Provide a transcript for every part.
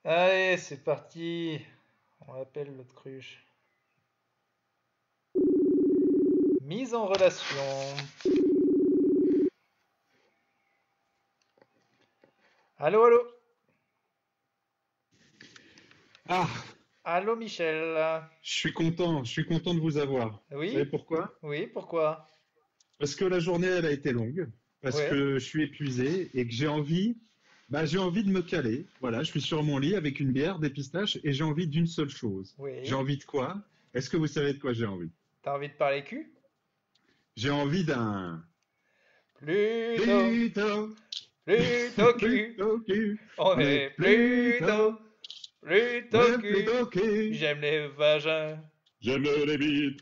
Allez, c'est parti. On appelle l'autre cruche. Mise en relation. Allô, allô. Ah, Allô, Michel. je suis content de vous avoir. Vous savez Oui? pourquoi? Oui, pourquoi? Parce que la journée, elle a été longue, parce Ouais. que je suis épuisé et que j'ai envie de me caler. Voilà, je suis sur mon lit avec une bière, des pistaches et j'ai envie d'une seule chose. J'ai Oui. envie de quoi? Est-ce que vous savez de quoi j'ai envie? T'as envie de parler cul? J'ai envie d'un Plutôt. plutôt, Plutôt cul. plutôt cul. On On est est plutôt. Plutôt cul. plutôt cul. J'aime les vagins. J'aime les bites.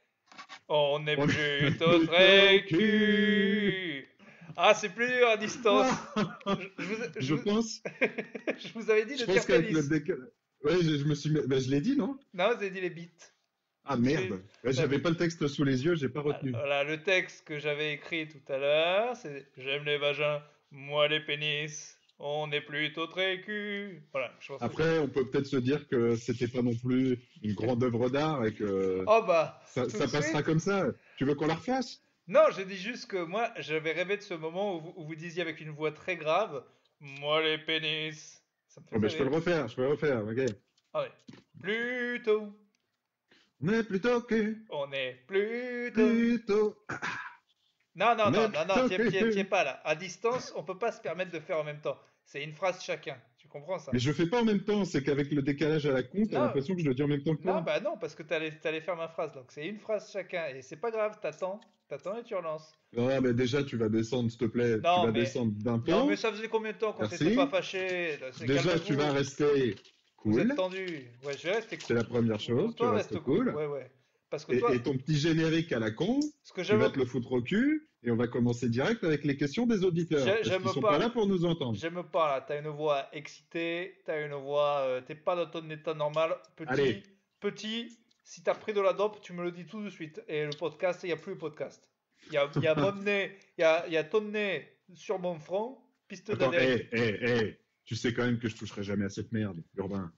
On est On est plutôt plutôt très cul. cul. Ah, c'est plus dur à distance. Je vous, je Je vous- pense. je vous avais dit Je de pense dire qu'avec le pénis. décalage. Ouais, je me suis. Ben, je l'ai dit, non? Non, vous avez dit les bites. Ah Tout de suite. merde. Ouais, T'as j'avais vu? pas le texte sous les yeux, j'ai pas Ah, retenu. voilà, le texte que j'avais écrit tout à l'heure, c'est j'aime les vagins, moi les pénis. On est plutôt très cul. Voilà, je pense que c'est. Après, on peut peut-être se dire que c'était pas non plus une grande œuvre d'art et que Oh bah, tout de ça passera suite. comme ça. Tu veux qu'on la refasse? Non, je dis juste que moi, j'avais rêvé de ce moment où vous disiez avec une voix très grave, moi les pénis. Ça me Oh, faisait ben, rire. je peux le refaire, ok. Ah ouais. Plutôt. On est plutôt que, On est plutôt. plutôt, Non, non, on non, est non, non, plutôt t'y es que. pas là. À distance, on peut pas se permettre de faire en même temps. C'est une phrase chacun. Tu comprends Mais ça? je fais pas en même temps, c'est qu'avec le décalage à la con, t'as Non, l'impression que je le dis en même temps que non, toi. bah non, parce que t'allais faire ma phrase. Donc c'est une phrase chacun. Et c'est pas grave, t'attends et tu relances. Ah, mais déjà, tu vas descendre, s'il te plaît. Tu Non, vas mais, descendre d'un non, mais ton. ça faisait combien de temps qu'on s'était pas Merci. fâchés? Là, Déjà, tu vas calmez-vous. rester Vous êtes cool. tendus. Ouais, je vais rester C'est cool. la première chose. Tu Toi, restes reste cool. cool. Ouais, ouais. Parce que toi, Et ton petit générique à la con, ce que tu j'aime, vas te le foutre au cul. Et on va commencer direct avec les questions des auditeurs. Parce qu'ils j'aime sont pas là pas. pour nous entendre. J'aime pas là, t'as une voix excitée, t'as une voix, t'es pas dans ton état normal, Allez. petit, si t'as pris de la dope, tu me le dis tout de suite. Et le podcast, il n'y a plus le podcast. Il y a mon nez, il y a ton nez sur mon front, piste Attends, d'adresse. Tu sais quand même que je toucherai jamais à cette merde. Urbain.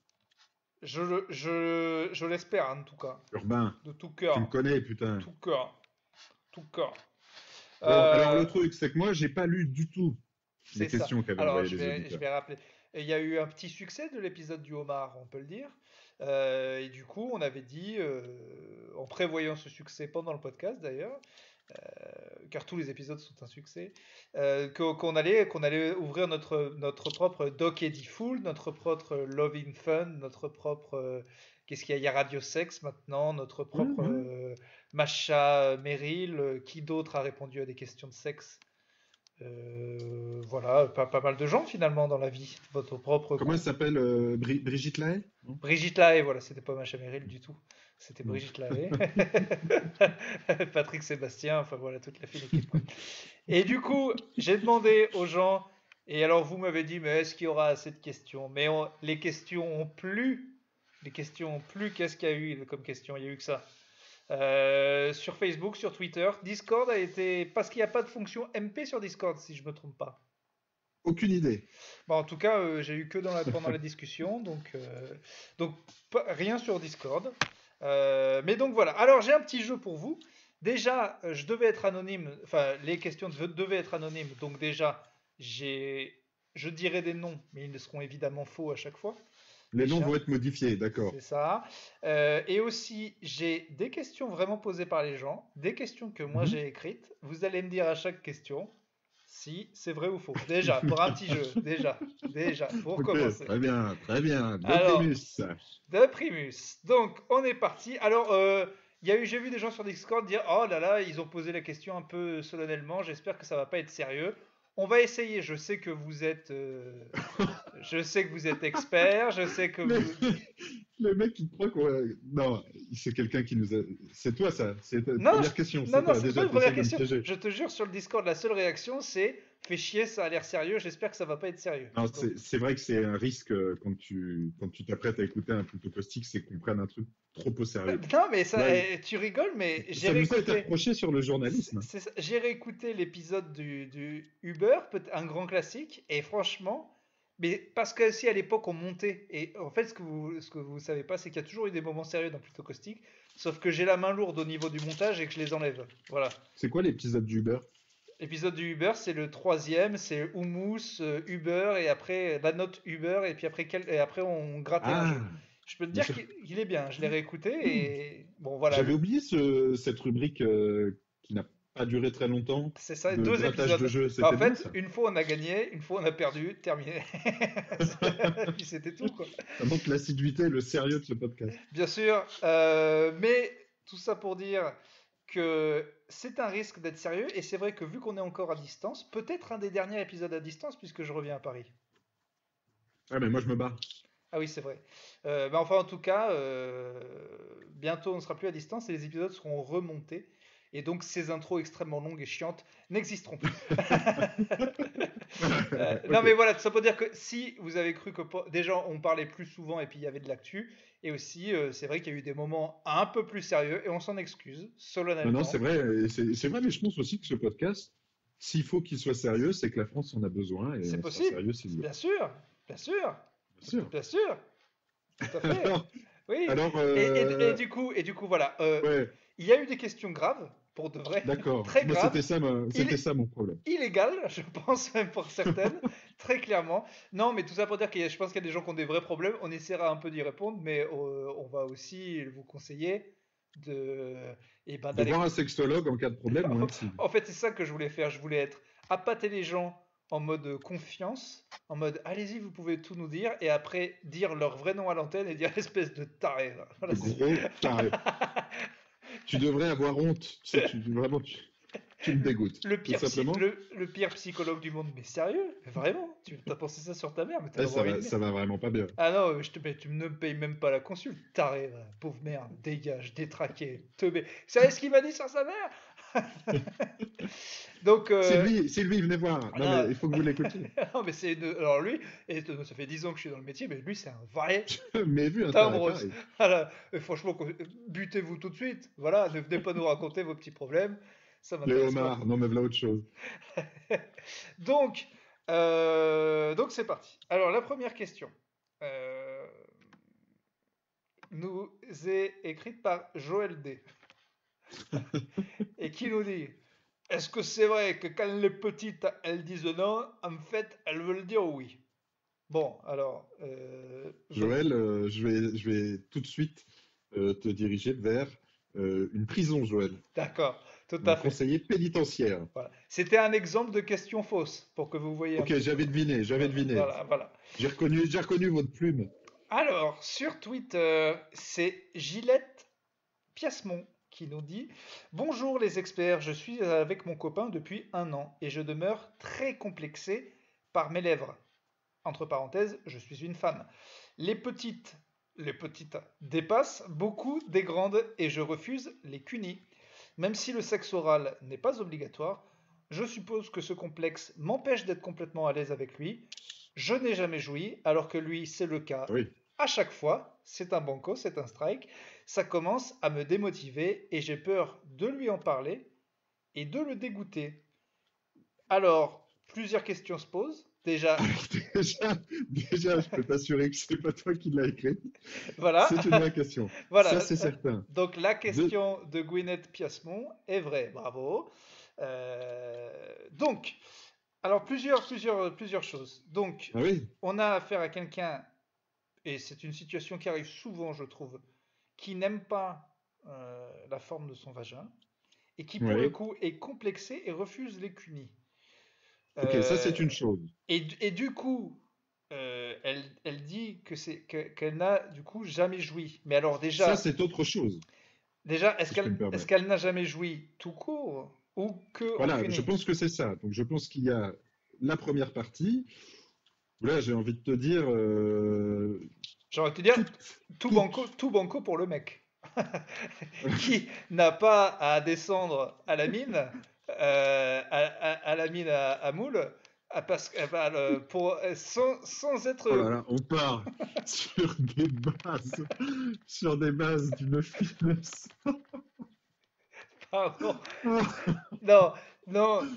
Je l'espère en tout cas, Urbain. de tout Tu me cœur, connais, putain. tout cœur, tout cœur. Bon, alors Euh, le truc, c'est que moi, j'ai pas lu du tout c'est les ça. questions qu'avaient Alors, envoyées les je auditeurs. vais rappeler. Et il y a eu un petit succès de l'épisode du homard, on peut le dire. Et du coup, on avait dit, en prévoyant ce succès pendant le podcast d'ailleurs, car tous les épisodes sont un succès, qu'on allait ouvrir notre propre Doc Eddie Fool, notre propre Loving Fun, notre propre. Qu'est-ce qu'il y a? Il y a Radio Sex maintenant, notre Ouais, propre ouais. Macha Merrill. Qui d'autre a répondu à des questions de sexe? Voilà, pas mal de gens finalement dans la vie. Votre propre Comment elle coup. s'appelle Brigitte Lahaie? Non. Brigitte Lahaie, voilà, c'était pas Macha Merrill du tout. C'était Non. Brigitte Lahaie. Patrick Sébastien, enfin voilà, toute la fine équipe, quoi. Et du coup, j'ai demandé aux gens, et alors vous m'avez dit, mais est-ce qu'il y aura assez de questions? Mais les questions ont plu. Les questions ont plu. Qu'est-ce qu'il y a eu comme question? Il y a eu que ça. Sur Facebook, sur Twitter. Discord a été. Parce qu'il n'y a pas de fonction MP sur Discord, si je me trompe pas. Aucune idée. Bon, en tout cas, j'ai eu que pendant la discussion, donc rien sur Discord. Mais donc voilà. Alors j'ai un petit jeu pour vous. Déjà, je devais être anonyme. Enfin, les questions devaient être anonymes. Donc déjà, je dirai des noms, mais ils ne seront évidemment faux à chaque fois. Les noms Déjà. vont être modifiés, d'accord. C'est ça. Et aussi, j'ai des questions vraiment posées par les gens, des questions que moi Mhm. j'ai écrites. Vous allez me dire à chaque question si c'est vrai ou faux. Déjà, pour un petit jeu, déjà, pour Ok, commencer. très bien. De Alors, Primus. de Primus. Donc, on est parti. Alors, j'ai vu des gens sur Discord dire, oh là là, ils ont posé la question un peu solennellement. J'espère que ça va pas être sérieux. On va essayer. Je sais que vous êtes expert. Je sais que Le, vous, le mec, il croit qu'on va... Non, c'est quelqu'un qui nous a... C'est toi, ça. C'est ta Non, première question, non, c'est non, toi. c'est pas Déjà, une tu essaies première de me question. piéger. Je te jure, sur le Discord, la seule réaction, c'est fais chier, ça a l'air sérieux, j'espère que ça va pas être sérieux. Non, Donc, c'est vrai que c'est un risque quand tu t'apprêtes à écouter un plutôt caustique, c'est qu'on prenne un truc trop au sérieux. non, mais ça, Là, tu rigoles, mais ça nous a été reproché sur le journalisme. j'ai réécouté l'épisode du Uber, un grand classique, et franchement, Mais parce que si à l'époque on montait, et en fait ce que vous savez pas, c'est qu'il y a toujours eu des moments sérieux dans Plutôt Caustique, sauf que j'ai la main lourde au niveau du montage et que je les enlève. Voilà. C'est quoi l'épisode d'Uber? L'épisode du Uber, c'est le troisième, c'est Hummus, Uber, et après la note Uber, et puis après, et après on grattait un jeu. Ah, Je peux te mais dire qu'il est bien, je l'ai réécouté, et bon voilà, j'avais oublié cette rubrique qui n'a pas duré très longtemps c'est ça, de deux grattage de épisodes. jeu. Bah, en C'était bien fait, ça. une fois on a gagné, une fois on a perdu, terminé. Puis c'était tout, quoi. Ça montre l'assiduité et le sérieux de ce podcast. Bien sûr, mais tout ça pour dire que c'est un risque d'être sérieux, et c'est vrai que vu qu'on est encore à distance, peut-être un des derniers épisodes à distance, puisque je reviens à Paris. Ah, mais moi je me bats. Ah oui, c'est vrai. Bah enfin, en tout cas, bientôt on ne sera plus à distance et les épisodes seront remontés. Et donc ces intros extrêmement longues et chiantes n'existeront plus. Non mais Ok. voilà, tout ça pour dire que si vous avez cru que déjà on parlait plus souvent et puis il y avait de l'actu, et aussi c'est vrai qu'il y a eu des moments un peu plus sérieux et on s'en excuse Non, non, c'est solennellement. vrai, et c'est vrai, mais je pense aussi que ce podcast, s'il faut qu'il soit sérieux, c'est que la France en a besoin et C'est on sera possible, sérieux s'il veut. bien sûr, bien sûr, Bien sûr. bien sûr, tout à fait. Alors, Oui. alors Et du coup, voilà. ouais, Il y a eu des questions graves, pour de vrai, d'accord. très Moi, graves, c'était ça mon problème. illégales, je pense même pour certaines, très clairement. Non, mais tout ça pour dire je pense qu'il y a des gens qui ont des vrais problèmes. On essaiera un peu d'y répondre, mais on va aussi vous conseiller de, et ben, De d'aller. voir un sextologue en cas de problème ou un psy. En fait, c'est ça que je voulais faire. Je voulais être appâter les gens en mode confiance, en mode allez-y, vous pouvez tout nous dire, et après dire leur vrai nom à l'antenne et dire espèce de taré. Voilà, De gros taré. Tu devrais avoir honte. Tu sais, vraiment, tu me dégoûtes. Le Tout pire, simplement. le pire psychologue du monde, mais sérieux? Mais vraiment? Tu as pensé ça sur ta mère, mais t'as Eh, vraiment envie de ça merde. va vraiment pas bien. Ah non, mais tu ne me payes même pas la consulte. Taré, va, pauvre merde, dégage, détraqué, teubé. Vous savez ce qu'il m'a dit sur sa mère? Donc, C'est lui, venez voir. ah Non, mais non, il faut que vous l'écoutiez. non, mais alors lui, et ça fait 10 ans que je suis dans le métier, mais lui, c'est un vrai Mais vu un taré timbre. pareil. Voilà. Et franchement, butez-vous tout de suite. Voilà, ne venez pas nous raconter vos petits problèmes. Ça Les m'intéresse pas. homards. Non, mais voilà autre chose. Donc, donc c'est parti. Alors, la première question euh, nous est écrite par Joël D. Et qui nous dit: est-ce que c'est vrai que quand les petites elles disent non, en fait elles veulent dire oui? Bon, alors, Joël, je vais tout de suite te diriger vers une prison, Joël. d'accord, tout Un à fait. conseiller pénitentiaire. Voilà. C'était un exemple de question fausse pour que vous voyez un Ok, petit peu. j'avais Voilà, deviné. voilà, voilà. J'ai reconnu votre plume. Alors, sur Twitter, c'est Gillette Piasmon qui nous dit: bonjour les experts, je suis avec mon copain depuis 1 an et je demeure très complexé par mes lèvres. Entre parenthèses, je suis une femme. Les petites, les petites dépassent beaucoup des grandes et je refuse les cunis. Même si le sexe oral n'est pas obligatoire, je suppose que ce complexe m'empêche d'être complètement à l'aise avec lui. Je n'ai jamais joui, alors que lui, c'est le cas Oui. à chaque fois. C'est un banco, c'est un strike. Ça commence à me démotiver et j'ai peur de lui en parler et de le dégoûter. Alors, plusieurs questions se posent. Déjà, Alors déjà, je peux t'assurer que c'est pas toi qui l'as écrit. voilà, C'est une vraie question. Ça, voilà. c'est certain. Donc la De... question de Gwyneth Piasmon est vraie, bravo. Donc, alors plusieurs choses. Donc, Ah oui, on a affaire à quelqu'un, et c'est une situation qui arrive souvent, je trouve, qui n'aime pas la forme de son vagin, et qui pour le oui. coup est complexé et refuse les cunis. Ok, ça, Euh, c'est une chose. et du coup, elle dit qu'elle n'a du coup jamais joui. Mais alors Ça, déjà, c'est autre chose, est-ce si je peux qu'elle me est-ce permettre. qu'elle n'a jamais joui tout court ou que en Voilà, je cuni? pense que c'est ça. Donc, je pense qu'il y a la première partie, où là, j'ai envie de te dire, J'ai envie de te dire, toute, tout banco pour le mec qui n'a pas à descendre à la mine, à la mine à moule, sans oh là être. là, on part sur des bases d'une finesse. Pardon. Non, non.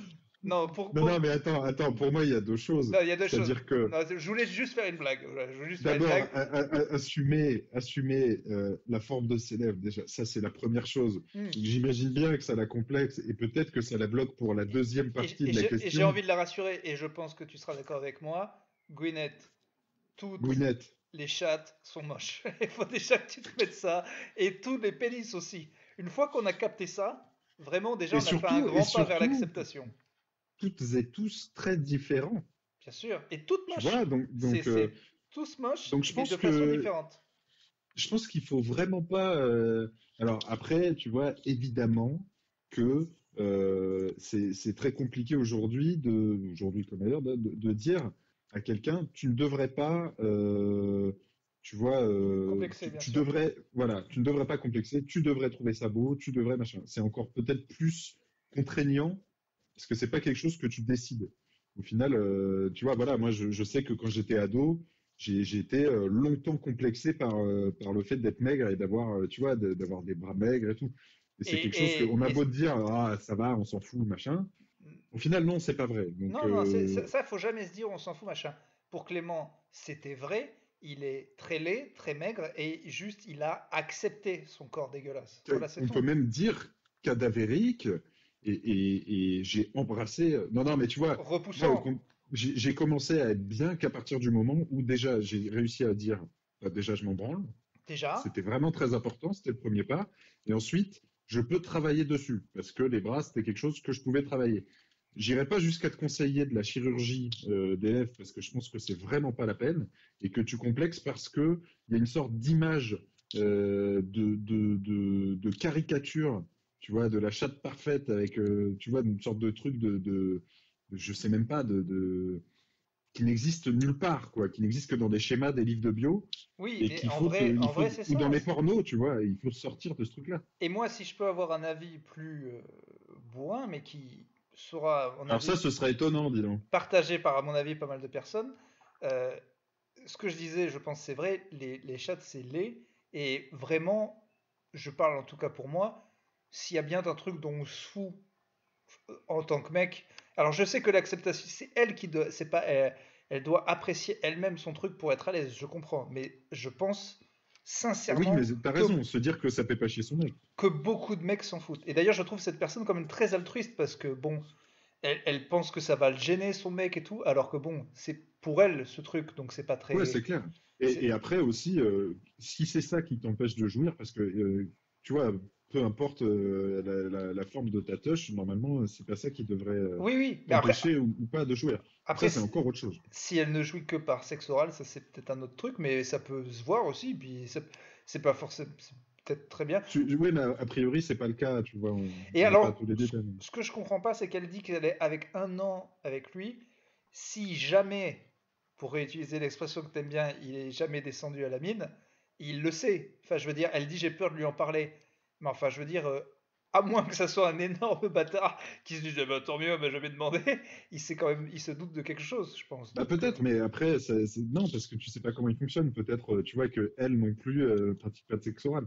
Non, Non, mais attends, pour moi, il y a deux choses. non, il y a deux choses. C'est-à-dire que, Non, je voulais juste faire une blague. Voilà, je voulais juste faire une d'abord, blague. assumer la forme de ses lèvres, déjà, ça, c'est la première chose. Hmm. J'imagine bien que ça la complexe et peut-être que ça la bloque pour la deuxième partie de la Et j'ai question. envie de la rassurer, et je pense que tu seras d'accord avec moi. Gwyneth, toutes Gwyneth. les chattes sont moches. Il faut déjà que tu te mettes ça. Et tous les pénis aussi. Une fois qu'on a capté ça, vraiment, déjà, Et on a fait un surtout, et grand pas vers surtout, l'acceptation. toutes et tous très différents. Bien sûr. Et toutes Tu moches. vois, C'est tous moches, donc mais de façon différente. je pense qu'il faut vraiment pas. Alors après, tu vois, évidemment que c'est très compliqué aujourd'hui comme ailleurs, de dire à quelqu'un, tu ne devrais pas, tu vois, Complexé, bien tu sûr. devrais, voilà, tu ne devrais pas complexer, tu devrais trouver ça beau, tu devrais machin. C'est encore peut-être plus contraignant parce que c'est pas quelque chose que tu décides. Au final, tu vois, voilà, moi je sais que quand j'étais ado, j'ai été longtemps complexé par le fait d'être maigre et d'avoir, tu vois, d'avoir des bras maigres et tout. Et c'est quelque chose qu'on a beau te dire, ah, ça va, on s'en fout, machin. Au final, non, c'est pas vrai. Donc, non, non, ça, faut jamais se dire on s'en fout, machin. Pour Clément, c'était vrai. Il est très laid, très maigre, et juste, il a accepté son corps dégueulasse. Voilà, c'est on peut tout. même dire cadavérique et j'ai embrassé. Non, non, mais tu vois, moi, Repoussant, j'ai commencé à être bien qu'à partir du moment où déjà j'ai réussi à dire, bah, déjà, je m'en branle. déjà. C'était vraiment très important, c'était le premier pas. Et ensuite, je peux travailler dessus, parce que les bras, c'était quelque chose que je pouvais travailler. J'irai pas jusqu'à te conseiller de la chirurgie des lèvres, parce que je pense que c'est vraiment pas la peine, et que tu complexes parce que il y a une sorte d'image de caricature, tu vois, de la chatte parfaite avec, tu vois, une sorte de truc je sais même pas, qui n'existe nulle part, quoi, qui n'existe que dans des schémas des livres de bio, Oui, et mais il en faut, vrai, c'est ou dans ça. les pornos, tu vois, il faut sortir de ce truc-là. Et moi, si je peux avoir un avis plus bourrin, mais qui sera, à mon Alors ça, avis, ce serait étonnant, dis donc. partagé par, à mon avis, pas mal de personnes, euh, ce que je disais, je pense c'est vrai, les chats c'est laid, et vraiment, je parle en tout cas pour moi, s'il y a bien un truc dont on se fout en tant que mec, alors je sais que l'acceptation, c'est elle qui doit, c'est pas, elle doit apprécier elle-même son truc pour être à l'aise, je comprends, mais je pense Oui, mais sincèrement t'as que, raison, se dire que ça fait pas chier son mec. que beaucoup de mecs s'en foutent. Et d'ailleurs, je trouve cette personne comme une très altruiste parce que bon, elle pense que ça va le gêner son mec et tout, alors que bon, c'est pour elle ce truc, donc c'est pas Ouais, très, c'est clair. c'est, Et après aussi, si c'est ça qui t'empêche de jouir, parce que tu vois, peu importe la forme de ta touche, normalement, c'est pas ça qui devrait oui, oui, mais après, t'empêcher ou pas de jouir. après Ça, c'est encore autre chose. si elle ne jouit que par sexe oral, ça c'est peut-être un autre truc, mais ça peut se voir aussi, puis c'est pas forcément, c'est peut-être très bien. Oui, mais a priori, c'est pas le cas, tu vois, Et on n'a pas alors, tous les détails. ce que je comprends pas, c'est qu'elle dit qu'elle est avec un an avec lui. Si jamais, pour réutiliser l'expression que t'aimes bien, il est jamais descendu à la mine, il le sait. Enfin, je veux dire, elle dit j'ai peur de lui en parler. Mais enfin, je veux dire, à moins que ça soit un énorme bâtard qui se dise eh ben, tant mieux, elle m'a jamais demandé, il sait quand même, il se doute de quelque chose, je pense. Bah Donc, peut-être, mais après, non, parce que tu sais pas comment il fonctionne. Peut-être, tu vois, que elle non plus pratique pas de sexe oral.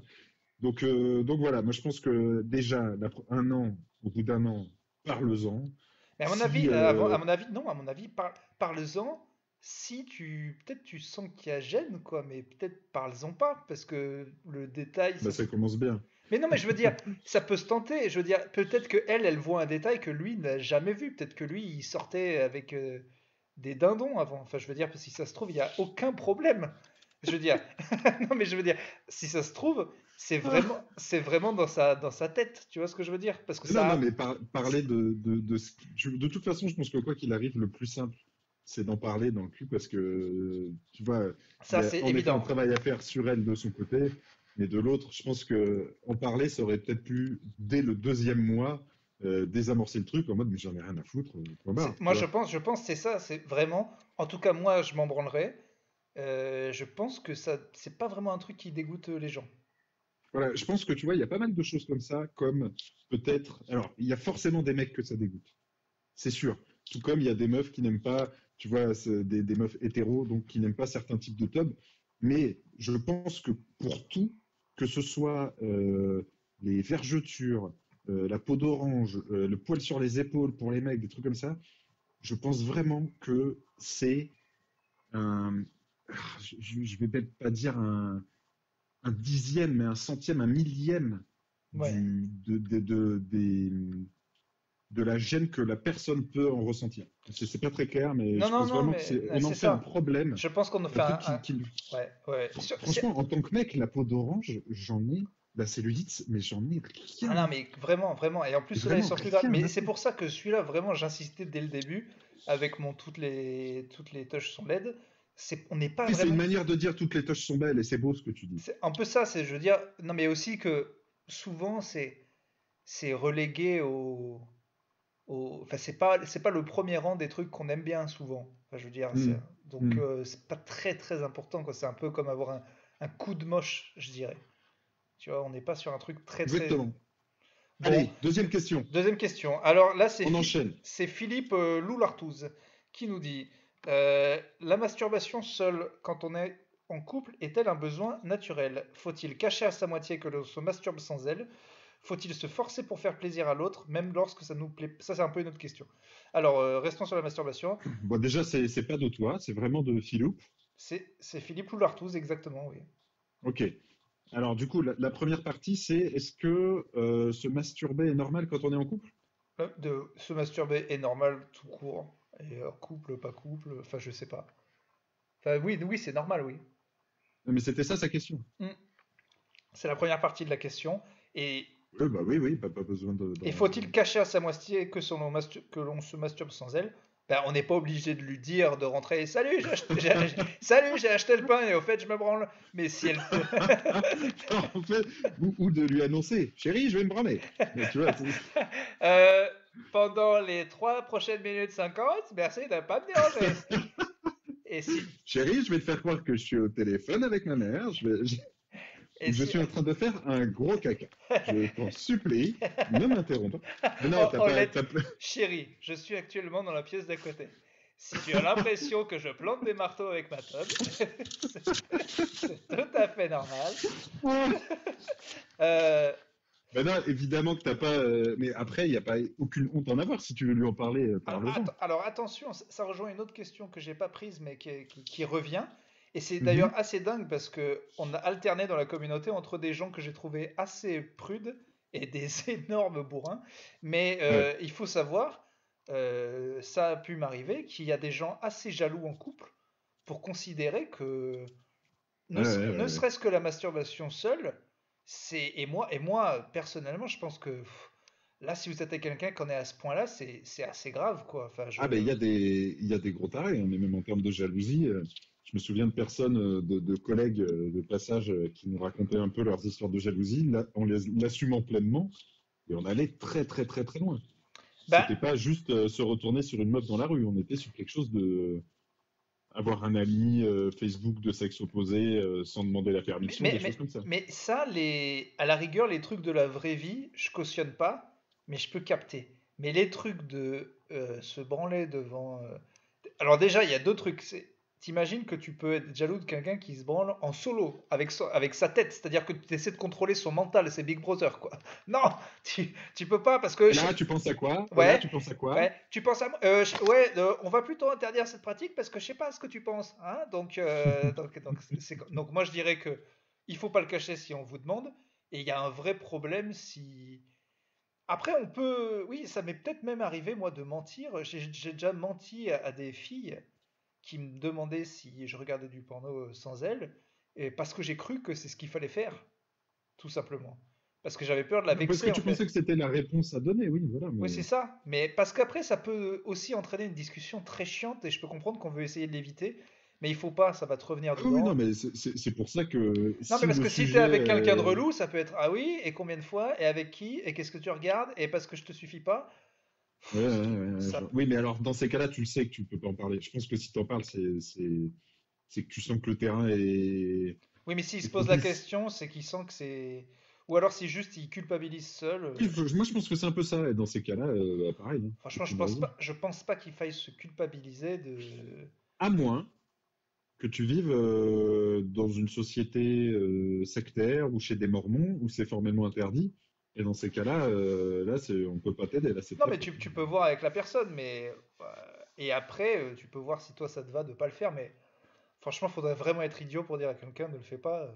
Donc voilà, moi je pense que déjà, un an, au bout d'un an, parle-en. mais Si, à mon avis, non, à mon avis, parle-en. Si tu, peut-être tu sens qu'il y a gêne, quoi, mais peut-être parle-en pas, parce que le détail, bah, ça ça se. commence bien. Mais non, mais je veux dire, ça peut se tenter. Je veux dire, peut-être que elle voit un détail que lui n'a jamais vu. Peut-être que lui, il sortait avec des dindons avant. Enfin, je veux dire, parce que si ça se trouve, il n'y a aucun problème. Je veux dire, non, mais je veux dire, si ça se trouve, Ah. c'est vraiment dans sa tête. Tu vois ce que je veux dire? Parce que Non, non, ça, mais parler de de toute façon, je pense que quoi qu'il arrive, le plus simple, c'est d'en parler dans le cul parce que, tu vois, il ça y a c'est en effet un évident. travail à faire sur elle de son côté, mais de l'autre, je pense que en parler, ça aurait peut-être pu, dès le deuxième mois, désamorcer le truc en mode, mais j'en ai rien à foutre, point barre, Moi, tu vois. je pense que c'est ça. C'est vraiment, en tout cas, moi, je m'en branlerais. Je pense que ça, c'est pas vraiment un truc qui dégoûte les gens. Voilà, je pense que, tu vois, il y a pas mal de choses comme ça, comme peut-être, alors, il y a forcément des mecs que ça dégoûte. C'est sûr. Tout comme il y a des meufs qui n'aiment pas, tu vois, des meufs hétéros, donc qui n'aiment pas certains types de tubs. Mais je pense que pour tout, que ce soit les vergetures, la peau d'orange, le poil sur les épaules pour les mecs, des trucs comme ça, je pense vraiment que c'est un, je vais peut-être pas dire un dixième, mais un centième, un millième Ouais. de la gêne que la personne peut en ressentir. C'est pas très clair, mais Non, je non, pense non, vraiment que mais on en c'est fait un ça. problème, Je pense qu'on a un fait truc qui Ouais, ouais. franchement, en tant que mec, la peau d'orange, j'en ai, la cellulite, mais j'en ai Ah rien, non, mais vraiment, vraiment. Et en plus, ceux-là, ils vraiment sont plus graves. rien Mais à c'est foutre. pour ça que celui-là, vraiment, j'insistais dès le début, avec mon toutes les touches sont LED. On n'est pas Oui, c'est une vraiment. manière de dire toutes les tâches sont belles et c'est beau ce que tu dis. C'est un peu ça, je veux dire, non, mais aussi que souvent, c'est relégué enfin, c'est pas le premier rang des trucs qu'on aime bien souvent. Enfin, je veux dire, Hmm, donc, hmm. c'est pas très, très important, quoi. C'est un peu comme avoir un coup de moche, je dirais. Tu vois, on n'est pas sur un truc très, très. Exactement. Bon, Allez, deuxième question. deuxième question. Alors là, On enchaîne. c'est Philippe Loulartouz qui nous dit la masturbation seule quand on est en couple est-elle un besoin naturel? Faut-il cacher à sa moitié que l'on se masturbe sans elle? Faut-il se forcer pour faire plaisir à l'autre, même lorsque ça nous plaît? Ça, c'est un peu une autre question. Alors, restons sur la masturbation. Bon, déjà, c'est pas de toi, c'est vraiment de Philou. C'est Philippe Loulartouz, exactement, oui. Ok. Alors, du coup, la première partie, c'est est-ce que se masturber est normal quand on est en couple? De se masturber est normal tout court. Et couple, pas couple, enfin, je sais pas. Enfin, oui, oui, c'est normal, oui. Mais c'était ça sa question. Mm. C'est la première partie de la question. Et, Bah oui, oui, pas besoin et faut-il cacher à sa moitié que l'on se masturbe sans elle? Ben, on n'est pas obligé de lui dire de rentrer. Salut, salut, j'ai acheté le pain et au fait je me branle. Mais si elle, En fait, ou de lui annoncer, chérie, je vais me branler. Tu vois, Euh, pendant les 3 prochaines minutes 50, merci de ne pas me déranger. Et si, chérie, je vais te faire croire que je suis au téléphone avec ma mère, et ou que je si, suis en train de faire un gros caca. Je t'en supplie, ne m'interromps pas. Mais non, oh, chérie, je suis actuellement dans la pièce d'à côté. Si tu as l'impression que je plante des marteaux avec ma tub, c'est tout à fait normal. Euh, Ben non, évidemment que t'as pas. Mais après, il n'y a pas aucune honte à en avoir. Si tu veux lui en parler, parle-en. alors attention, ça rejoint une autre question que j'ai pas prise mais qui revient. Et c'est d'ailleurs Mhm. assez dingue parce que on a alterné dans la communauté entre des gens que j'ai trouvé assez prudes et des énormes bourrins. Mais Ouais. il faut savoir, ça a pu m'arriver qu'il y a des gens assez jaloux en couple pour considérer que Ouais, ouais, ne ouais, ouais. serait-ce que la masturbation seule, et moi personnellement, je pense que là, si vous êtes avec quelqu'un qu'on est à ce point-là, c'est assez grave, quoi. Enfin, Ah ben il y a des gros tarés, hein, mais même en termes de jalousie, je me souviens de personnes, de collègues de passage qui nous racontaient un peu leurs histoires de jalousie, là, en l'assumant pleinement, et on allait très très très très loin. bah, C'était pas juste se retourner sur une meuf dans la rue, on était sur quelque chose de avoir un ami Facebook de sexe opposé sans demander la mais, permission, des mais, choses mais, comme ça. mais ça, à la rigueur, les trucs de la vraie vie, je cautionne pas, mais je peux capter. Mais les trucs de se branler devant, alors déjà, il y a deux trucs. T'imagines que tu peux être jaloux de quelqu'un qui se branle en solo, avec sa tête. C'est-à-dire que tu essaies de contrôler son mental, c'est Big Brother, quoi. Non, tu peux pas parce que... Et là, tu penses à quoi? Et là, Ouais, tu penses à quoi? ouais, tu penses à moi. Ouais, on va plutôt interdire cette pratique parce que je sais pas ce que tu penses. Hein, donc moi, je dirais que il faut pas le cacher si on vous demande. Et il y a un vrai problème si... Après, on peut, oui, ça m'est peut-être même arrivé, moi, de mentir. J'ai déjà menti à des filles qui me demandaient si je regardais du porno sans elles, et parce que j'ai cru que c'est ce qu'il fallait faire, tout simplement. Parce que j'avais peur de la Parce que vexer, en tu pensais fait. que c'était la réponse à donner, oui, voilà. Oui, c'est ça. Mais parce qu'après, ça peut aussi entraîner une discussion très chiante, et je peux comprendre qu'on veut essayer de l'éviter, mais il faut pas, ça va te revenir Ah oui, non, dedans. mais c'est pour ça que Non, mais si parce le que si t'es sujet, avec quelqu'un de relou, ça peut être ah oui, et combien de fois, et avec qui, et qu'est-ce que tu regardes, et parce que je te suffis pas. ouais, ouais, Pff, ouais, ça, oui, mais alors dans ces cas-là, tu le sais que tu peux pas en parler. Je pense que si tu en parles, c'est que tu sens que le terrain Oui, mais s'il se est pose la propice. question, c'est qu'il sent que c'est. Ou alors si juste il culpabilise seul. Oui, moi, je pense que c'est un peu ça. Et dans ces cas-là, bah, pareil, hein, Franchement, aucune raison. je pense pas qu'il faille se culpabiliser de. À moins que tu vives dans une société sectaire ou chez des Mormons où c'est formellement interdit. Et dans ces cas-là, là, on peut pas t'aider. Là, c'est Non, ta mais faute. tu peux voir avec la personne, mais et après, tu peux voir si toi ça te va de pas le faire, mais franchement, faudrait vraiment être idiot pour dire à quelqu'un ne le fais pas.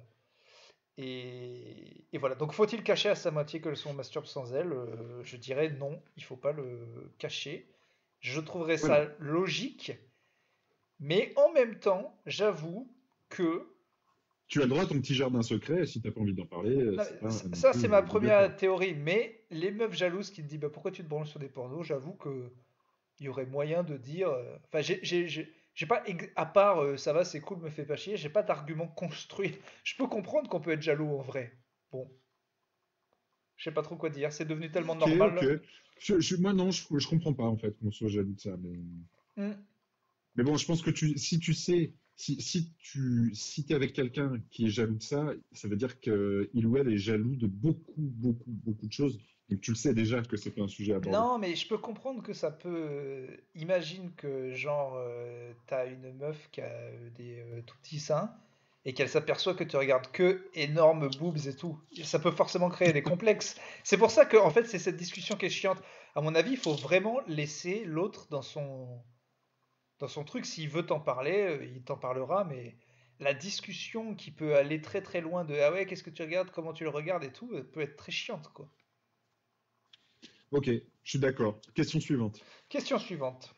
Et voilà. Donc, faut-il cacher à sa moitié que son masturbe sans elle? Je dirais non, il faut pas le cacher. Je trouverais Voilà. ça logique, mais en même temps, j'avoue que Tu as le droit à ton petit jardin secret. Et si t'as pas envie d'en parler, non, c'est pas non ça, plus c'est ma obligatoire. première théorie. Mais les meufs jalouses qui te disent bah, pourquoi tu te branles sur des pornos, j'avoue que il y aurait moyen de dire. Enfin, j'ai pas, à part ça va, c'est cool, me fait pas chier, j'ai pas d'argument construit. Je peux comprendre qu'on peut être jaloux en vrai. Bon, je sais pas trop quoi dire, c'est devenu tellement Ok, ok. normal. Moi, non, je comprends pas, en fait, qu'on soit jaloux de ça. Hmm. Mais bon, je pense que si tu sais, si t'es avec quelqu'un qui est jaloux de ça, ça veut dire qu'il ou elle est jaloux de beaucoup, beaucoup, beaucoup de choses. Donc tu le sais déjà que c'est pas un sujet abordé. Non, mais je peux comprendre que ça peut. Imagine que, genre, t'as une meuf qui a des tout petits seins et qu'elle s'aperçoit que tu regardes que énormes boobs et tout. Et ça peut forcément créer des complexes. C'est pour ça que, en fait, c'est cette discussion qui est chiante. À mon avis, il faut vraiment laisser l'autre dans son truc. S'il veut t'en parler, il t'en parlera, mais la discussion qui peut aller très très loin de ah ouais, qu'est-ce que tu regardes, comment tu le regardes et tout, peut être très chiante, quoi. Ok, je suis d'accord. Question suivante. Question suivante.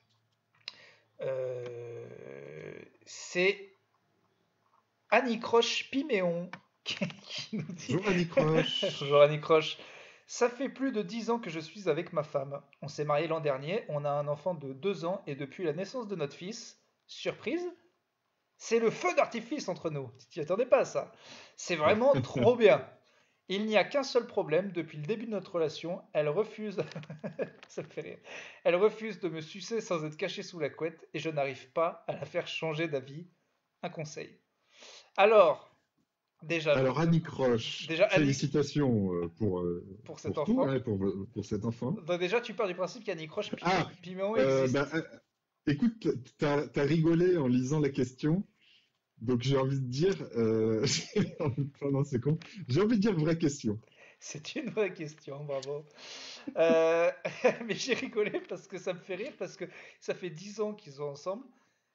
C'est Annie Croche Piméon qui nous dit Bonjour Annie Bonjour Croche. Annie Croche. Ça fait plus de 10 ans que je suis avec ma femme. On s'est marié l'an dernier, on a un enfant de 2 ans et depuis la naissance de notre fils, surprise, c'est le feu d'artifice entre nous. Tu t'y attendais pas à ça. C'est vraiment trop bien. Il n'y a qu'un seul problème, depuis le début de notre relation, elle refuse, ça me fait rire, elle refuse de me sucer sans être cachée sous la couette et je n'arrive pas à la faire changer d'avis. Un conseil. Alors, déjà, Alors Annie Croche, déjà Annie, félicitations pour cet pour tout, enfant. hein, pour cet enfant. Donc déjà, tu pars du principe qu'Annie Croche Ah, Piméon bah, existe. écoute, t'as rigolé en lisant la question. Donc j'ai envie de dire, non, c'est con. J'ai envie de dire vraie question. C'est une vraie question, bravo. Mais j'ai rigolé parce que ça me fait rire, parce que ça fait 10 ans qu'ils sont ensemble.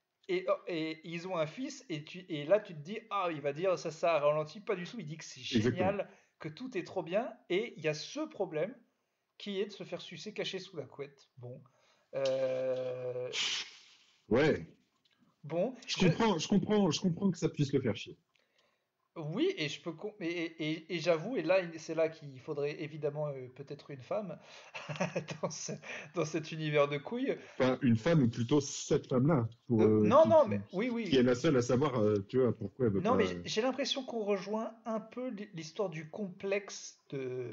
Et ils ont un fils, et là tu te dis, ah, il va dire ça a ralenti. Pas du tout, il dit que c'est Exactement. génial, que tout est trop bien, et il y a ce problème qui est de se faire sucer caché sous la couette. Bon. Euh, Ouais, bon, je comprends que ça puisse le faire chier. oui, et je peux et j'avoue, et là c'est là qu'il faudrait évidemment peut-être une femme dans, dans cet univers de couilles. Enfin, une femme ou plutôt cette femme-là, Non, non, mais oui, qui est oui. la seule à savoir, tu vois, pourquoi elle veut Non, mais pas. j'ai l'impression qu'on rejoint un peu l'histoire du complexe de.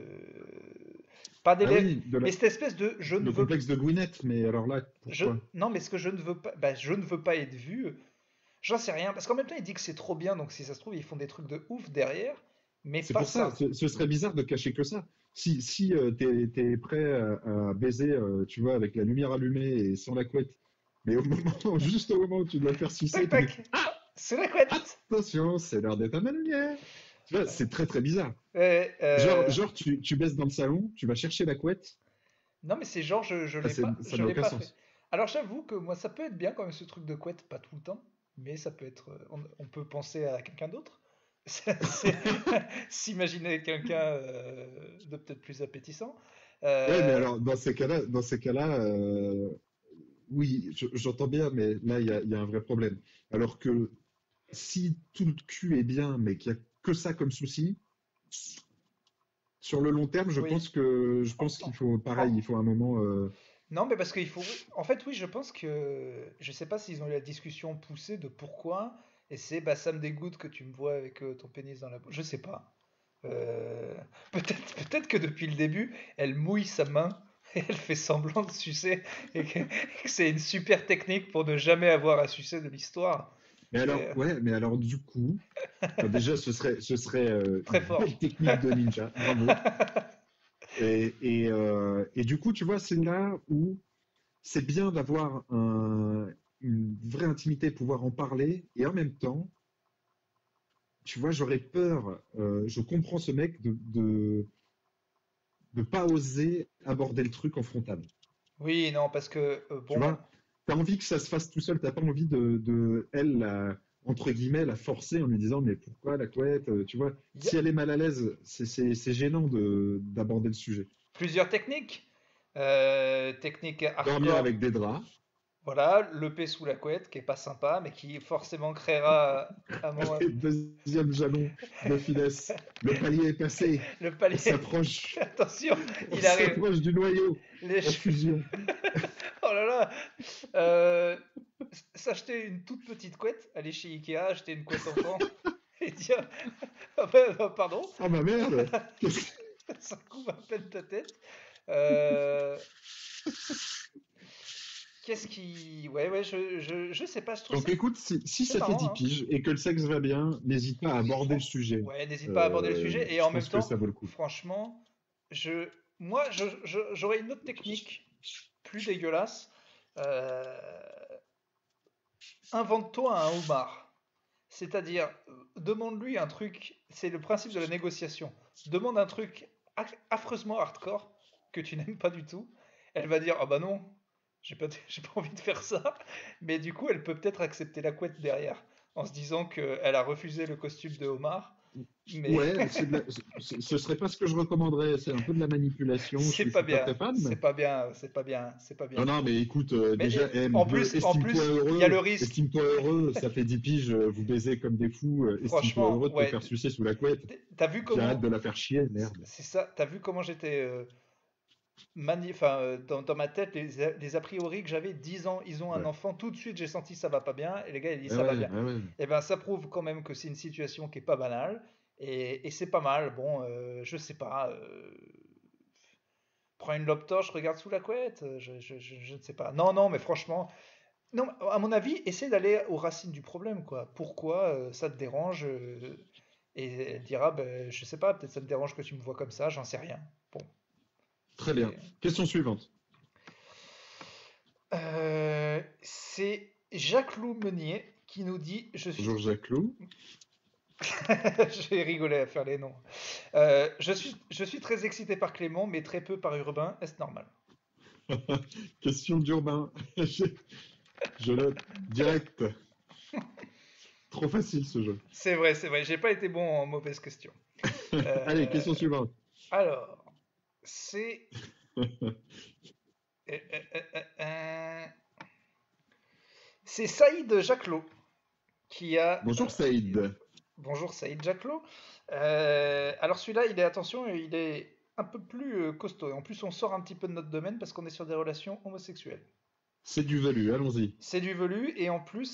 Pas Ah d'élève, oui, mais cette espèce de je ne le veux. complexe de Gwyneth, mais alors là, pourquoi? Non, mais ce que je ne veux pas. Bah, je ne veux pas être vu. J'en sais rien. Parce qu'en même temps, il dit que c'est trop bien, donc si ça se trouve, ils font des trucs de ouf derrière, mais C'est pas pour ça, ça. ce serait bizarre de cacher que ça. Si t'es prêt à baiser, tu vois, avec la lumière allumée et sans la couette, mais juste au moment où tu dois le faire sucer, Tac, tu dis tac. Ah, c'est la couette. attention, c'est l'heure d'être à ma lumière. Tu vois, c'est très très bizarre. Ouais, Tu baisses dans le salon, tu vas chercher la couette, non, mais c'est genre, ah, ça je n'a l'ai aucun pas fait. sens. Alors j'avoue que moi, ça peut être bien quand même ce truc de couette, pas tout le temps, mais ça peut être. On peut penser à quelqu'un d'autre. C'est- S'imaginer quelqu'un de peut-être plus appétissant. Ouais, mais Euh, alors dans ces cas-là, oui, j'entends bien, mais là il y a un vrai problème. Alors que si tout le cul est bien, mais qu'il y a que ça comme souci, sur le long terme, oui. je En- pense qu'il faut en- pareil, il faut un moment. non, mais parce qu'il faut. Oui. En fait, oui, je pense que. Je sais pas s'ils ont eu la discussion poussée de pourquoi. Et c'est bah ça me dégoûte que tu me vois avec ton pénis dans la bouche. Je sais pas. Euh, peut-être que depuis le début, elle mouille sa main et elle fait semblant de sucer que c'est une super technique pour ne jamais avoir à sucer de l'histoire. Mais alors, Et, ouais, mais alors du coup, enfin, déjà ce serait très une fort. belle technique de ninja, bravo. Et du coup, tu vois, c'est là où c'est bien d'avoir une vraie intimité, pouvoir en parler, et en même temps, tu vois, j'aurais peur. Je comprends ce mec de pas oser aborder le truc en frontal. Oui, non, parce que, Tu bon, vois, t'as envie que ça se fasse tout seul, t'as pas envie de elle, entre guillemets, la forcer en lui disant, mais pourquoi la couette, tu vois, il y a si elle est mal à l'aise, c'est gênant d'aborder le sujet. plusieurs techniques. Technique Dormir hardcore, avec des draps, voilà, le P sous la couette, qui est pas sympa, mais qui forcément créera un moment. allez, deuxième jalon de finesse, le palier est passé, Le on palier, s'approche, attention, on il arrive. s'approche du noyau Les en fusion. Oh là là, euh, s'acheter une toute petite couette, aller chez Ikea, acheter une couette enfant et dire, ah ben, pardon, Ah ma merde! Qu'est-ce que- ça couvre à peine ta tête. Euh, Qu'est-ce qui... Ouais, ouais, je sais pas, je trouve Donc ça... écoute, si C'est ça fait marrant, 10 hein. piges et que le sexe va bien, n'hésite pas à aborder le sujet. Ouais, n'hésite pas à aborder le sujet. Et Je en même pense que temps, ça vaut le coup. franchement, je... moi, j'aurais une autre technique plus dégueulasse. Euh, Invente-toi un homard. C'est-à-dire, demande-lui un truc, c'est le principe de la négociation. Demande un truc affreusement hardcore que tu n'aimes pas du tout. Elle va dire, ah bah non, j'ai pas envie de faire ça. Mais du coup, elle peut peut-être accepter la couette derrière, en se disant qu'elle a refusé le costume de homard. Mais Ouais, ce serait pas ce que je recommanderais. C'est un peu de la manipulation. c'est Je pas suis pas bien, très fan. c'est pas bien, c'est pas bien, c'est pas Non, bien. non, mais écoute, Mais déjà, en mon vieux, plus, en plus, il y a le risque. estime-toi heureux. Ça fait 10 piges, vous baisez comme des fous. Estime-toi Franchement, heureux de te ouais. faire sucer sous la couette. T'as vu Puis arrête comment, de la faire chier, merde. c'est ça, t'as vu comment j'étais enfin, dans ma tête, les a priori que j'avais, 10 ans, ils ont un Ouais. enfant, tout de suite j'ai senti ça va pas bien, et les gars ils disent Ah ça va ouais, bien. ah ouais. Et ben ça prouve quand même que c'est une situation qui est pas banale, et c'est pas mal. Bon, je sais pas, prends une lampe torche, regarde sous la couette, je ne sais pas. Non, non, mais franchement, non, à mon avis, essaie d'aller aux racines du problème, quoi. Pourquoi ça te dérange et elle dira, ben, je sais pas, peut-être ça te dérange que tu me vois comme ça, j'en sais rien. Bon, Très bien. c'est. Question suivante. C'est Jacques Loup Meunier qui nous dit je suis. Bonjour Jacques Lou. J'ai rigolé à faire les noms. Je suis très excité par Clément, mais très peu par Urbain. Est-ce normal? Question d'Urbain. Je note direct. Trop facile ce jeu. C'est vrai, j'ai pas été bon en mauvaise question. Allez, Euh, question suivante. alors, c'est. euh, euh, euh, euh, euh, c'est Saïd Jacquelot qui a. Bonjour Saïd. Bonjour Saïd Jacquelot. Alors celui-là, il est, attention, il est un peu plus costaud. Et en plus, on sort un petit peu de notre domaine parce qu'on est sur des relations homosexuelles. C'est du velu, allons-y. C'est du velu et en plus,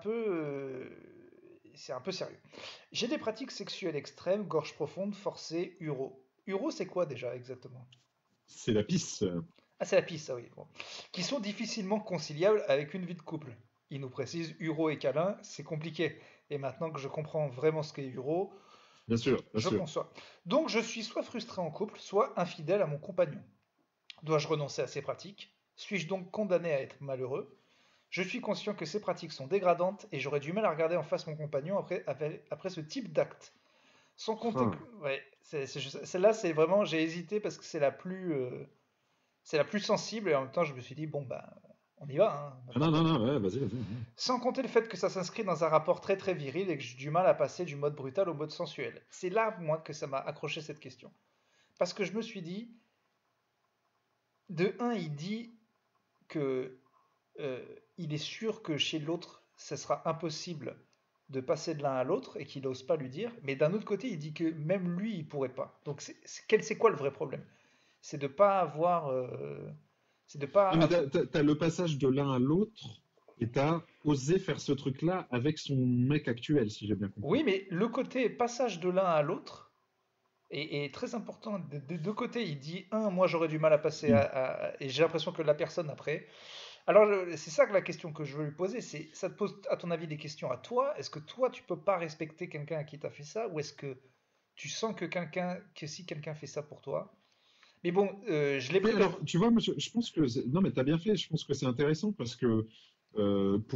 c'est un peu sérieux. J'ai des pratiques sexuelles extrêmes, gorge profonde, forcée, uro. Uro, c'est quoi déjà exactement? C'est la pisse. Ah, c'est la piste, ça oui. Bon. Qui sont difficilement conciliables avec une vie de couple. Il nous précise, uro et câlin, c'est compliqué. Et maintenant que je comprends vraiment ce qu'est uro, Bien sûr, bien je sûr. conçois. Donc je suis soit frustré en couple, soit infidèle à mon compagnon. Dois-je renoncer à ces pratiques? Suis-je donc condamné à être malheureux? Je suis conscient que ces pratiques sont dégradantes et j'aurais du mal à regarder en face mon compagnon après ce type d'acte. Sans compter que... Ah. Ouais, celle-là, c'est vraiment... J'ai hésité parce que c'est la plus sensible et en même temps, je me suis dit, bon, bah, on y va, hein, Ah maintenant non, qu'on non, est... non, ouais, vas-y, vas-y. Sans compter le fait que ça s'inscrit dans un rapport très très viril et que j'ai du mal à passer du mode brutal au mode sensuel. C'est là, moi, que ça m'a accroché cette question. Parce que je me suis dit, de un, il dit que il est sûr que chez l'autre, ça sera impossible de passer de l'un à l'autre et qu'il n'ose pas lui dire. Mais d'un autre côté, il dit que même lui, il pourrait pas. Donc, c'est quoi le vrai problème? C'est de pas avoir, c'est de Non, mais pas. t'as le passage de l'un à l'autre et t'as osé faire ce truc-là avec son mec actuel, si j'ai bien compris. Oui, mais le côté passage de l'un à l'autre est très important. Des deux côtés, il dit un, moi j'aurais du mal à passer Hmm. et j'ai l'impression que la personne après. Alors, c'est ça que la question que je veux lui poser, c'est, ça te pose à ton avis des questions à toi. Est-ce que toi, tu peux pas respecter quelqu'un à qui t'a fait ça, ou est-ce que tu sens que si quelqu'un fait ça pour toi, mais bon, je l'ai Mais pris alors, tu vois, moi, je pense que... Non, mais t'as bien fait, je pense que c'est intéressant parce que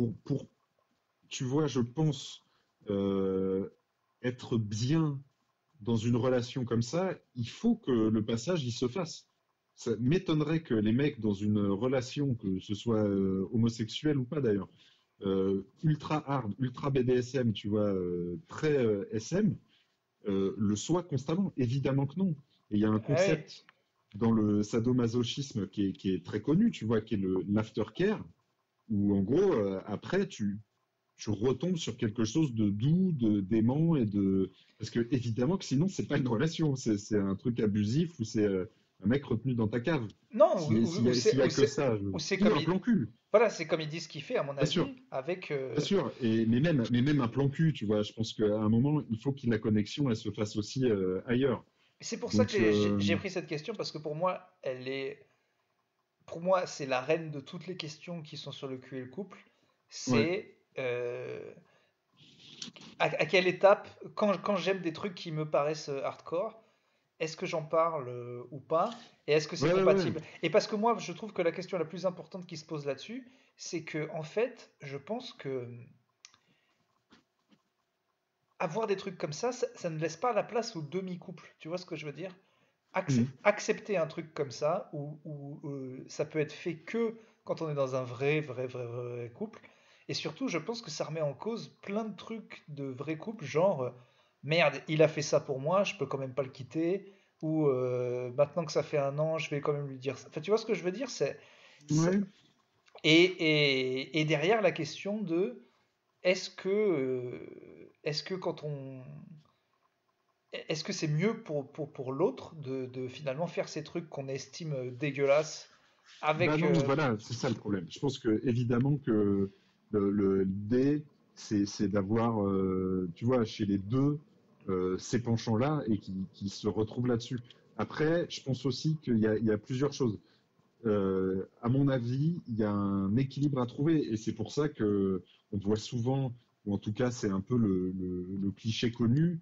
tu vois, je pense, euh, être bien dans une relation comme ça, il faut que le passage il se fasse. Ça m'étonnerait que les mecs dans une relation, que ce soit homosexuel ou pas d'ailleurs, ultra hard, ultra BDSM, tu vois, très SM, le soient constamment. Évidemment que non. Et il y a un Ah oui. concept dans le sadomasochisme qui est très connu, tu vois, qui est l'aftercare, où en gros, après, tu retombes sur quelque chose de doux, de d'aimant et de parce que évidemment que sinon c'est pas une relation, c'est un truc abusif ou c'est un mec retenu dans ta cave. Non, S'il y a que ça, ou c'est ou comme un il, plan cul, voilà, c'est comme il dit ce qu'il fait, à mon bien sûr, avis, avec. bien sûr. Et mais même un plan cul, tu vois, je pense qu'à un moment il faut que la connexion elle se fasse aussi ailleurs. C'est pour ça que Donc j'ai pris cette question parce que pour moi, c'est la reine de toutes les questions qui sont sur le cul et le couple. ouais. C'est à quelle étape, quand j'aime des trucs qui me paraissent hardcore, est-ce que j'en parle ou pas? Et est-ce que c'est Ouais, ouais, ouais. compatible? Et parce que moi, je trouve que la question la plus importante qui se pose là-dessus, c'est que, en fait, je pense que avoir des trucs comme ça ne laisse pas la place au demi-couple. Tu vois ce que je veux dire? Mhm. Accepter un truc comme ça, où ça peut être fait que quand on est dans un vrai couple. Et surtout, je pense que ça remet en cause plein de trucs de vrai couple, genre merde, il a fait ça pour moi, je peux quand même pas le quitter, ou maintenant que ça fait 1 an, je vais quand même lui dire ça. Enfin, tu vois ce que je veux dire? Ouais. Et derrière la question de est-ce que quand on est-ce que c'est mieux pour l'autre de finalement faire ces trucs qu'on estime dégueulasses Bah avec... non, voilà, c'est ça le problème. Je pense que évidemment que l'idée, c'est d'avoir, tu vois, chez les deux, ces penchants-là et qui se retrouvent là-dessus. Après, je pense aussi il y a plusieurs choses. À mon avis, il y a un équilibre à trouver et c'est pour ça que on voit souvent, ou en tout cas c'est un peu le cliché connu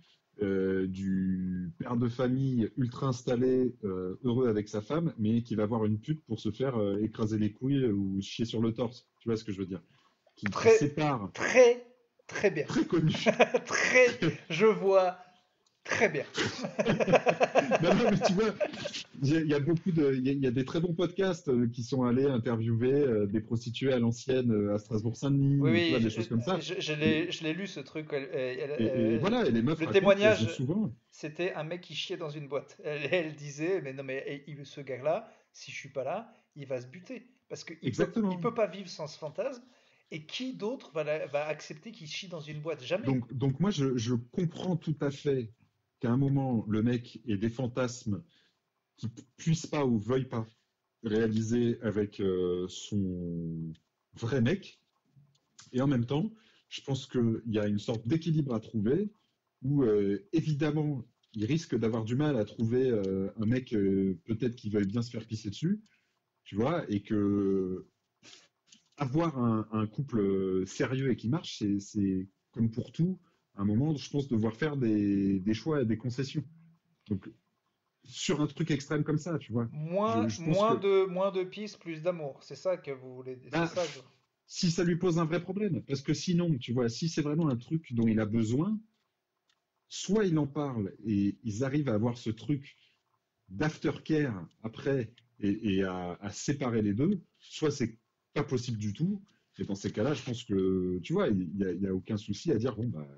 du père de famille ultra installé, heureux avec sa femme, mais qui va voir une pute pour se faire écraser les couilles ou chier sur le torse. Tu vois ce que je veux dire? Qui Très, sépare, très, très bien. très connu. Très, je vois très bien. Non, non, mais tu vois, il y a beaucoup il y a des très bons podcasts qui sont allés interviewer des prostituées à l'ancienne à Strasbourg-Saint-Denis, Oui, ou tu vois, oui, des choses comme ça. Et, je l'ai lu ce truc. et voilà, et les meufs Le racontent qu'elles ont témoignage, souvent. c'était un mec qui chiait dans une boîte. Elle disait, mais non, mais ce gars-là, si je suis pas là, il va se buter. Parce il Exactement. peut pas vivre sans ce fantasme. Et qui d'autre va accepter qu'il chie dans une boîte? Jamais. Donc moi, je comprends tout à fait qu'à un moment, le mec ait des fantasmes qu'il puisse pas ou veuille pas réaliser avec son vrai mec. Et en même temps, je pense qu'il y a une sorte d'équilibre à trouver où, évidemment, il risque d'avoir du mal à trouver un mec peut-être qui veuille bien se faire pisser dessus, tu vois, et que avoir un couple sérieux et qui marche, c'est comme pour tout, à un moment, je pense, devoir faire des choix et des concessions. Donc, sur un truc extrême comme ça, tu vois, je pense que Moins de pisse, plus d'amour. C'est ça que vous voulez dire. C'est bah, ça. si ça lui pose un vrai problème, parce que sinon, tu vois, si c'est vraiment un truc dont il a besoin, soit il en parle et ils arrivent à avoir ce truc d'aftercare après et à séparer les deux, soit c'est pas possible du tout. Et dans ces cas-là, je pense que, tu vois, il y a aucun souci à dire, bon, bah,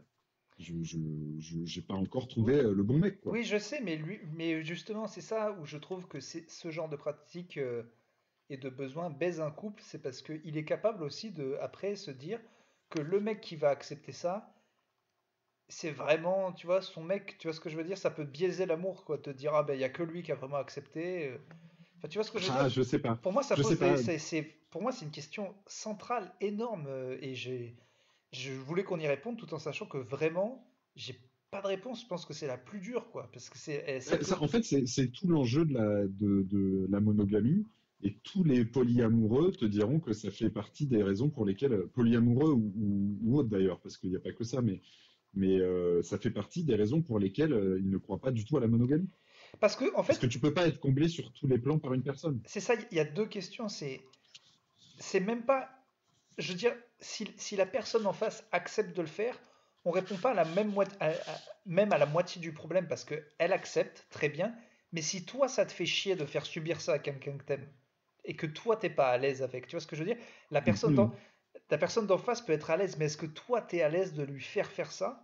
j'ai pas encore Oui, trouvé le bon mec, quoi. oui, je sais, mais justement, c'est ça où je trouve que ce genre de pratique et de besoin baise un couple, c'est parce qu'il est capable aussi de, après, se dire que le mec qui va accepter ça, c'est vraiment, tu vois, son mec, tu vois ce que je veux dire? Ça peut biaiser l'amour, quoi, te dire, ah ben, il y a que lui qui a vraiment accepté. Enfin, tu vois ce que je veux dire? Ah, je sais pas. Pour moi, ça Je sais pose pas. pour moi, c'est une question centrale, énorme, et je voulais qu'on y réponde tout en sachant que vraiment, j'ai pas de réponse. Je pense que c'est la plus dure, quoi, parce que ça peut. En fait, c'est tout l'enjeu de la monogamie. Et tous les polyamoureux te diront que ça fait partie des raisons pour lesquelles, polyamoureux ou autres d'ailleurs, parce qu'il n'y a pas que ça, mais ça fait partie des raisons pour lesquelles ils ne croient pas du tout à la monogamie. Parce que, en Parce que fait, tu peux pas être comblé sur tous les plans par une personne. c'est ça, il y a deux questions. C'est même pas. Je veux dire, si la personne en face accepte de le faire, on répond pas à la même, même à la moitié du problème parce qu'elle accepte très bien. Mais si toi, ça te fait chier de faire subir ça à quelqu'un que t'aimes et que toi, t'es pas à l'aise avec, tu vois ce que je veux dire? La personne Mhm. d'en, la personne d'en face peut être à l'aise, mais est-ce que toi, t'es à l'aise de lui faire ça?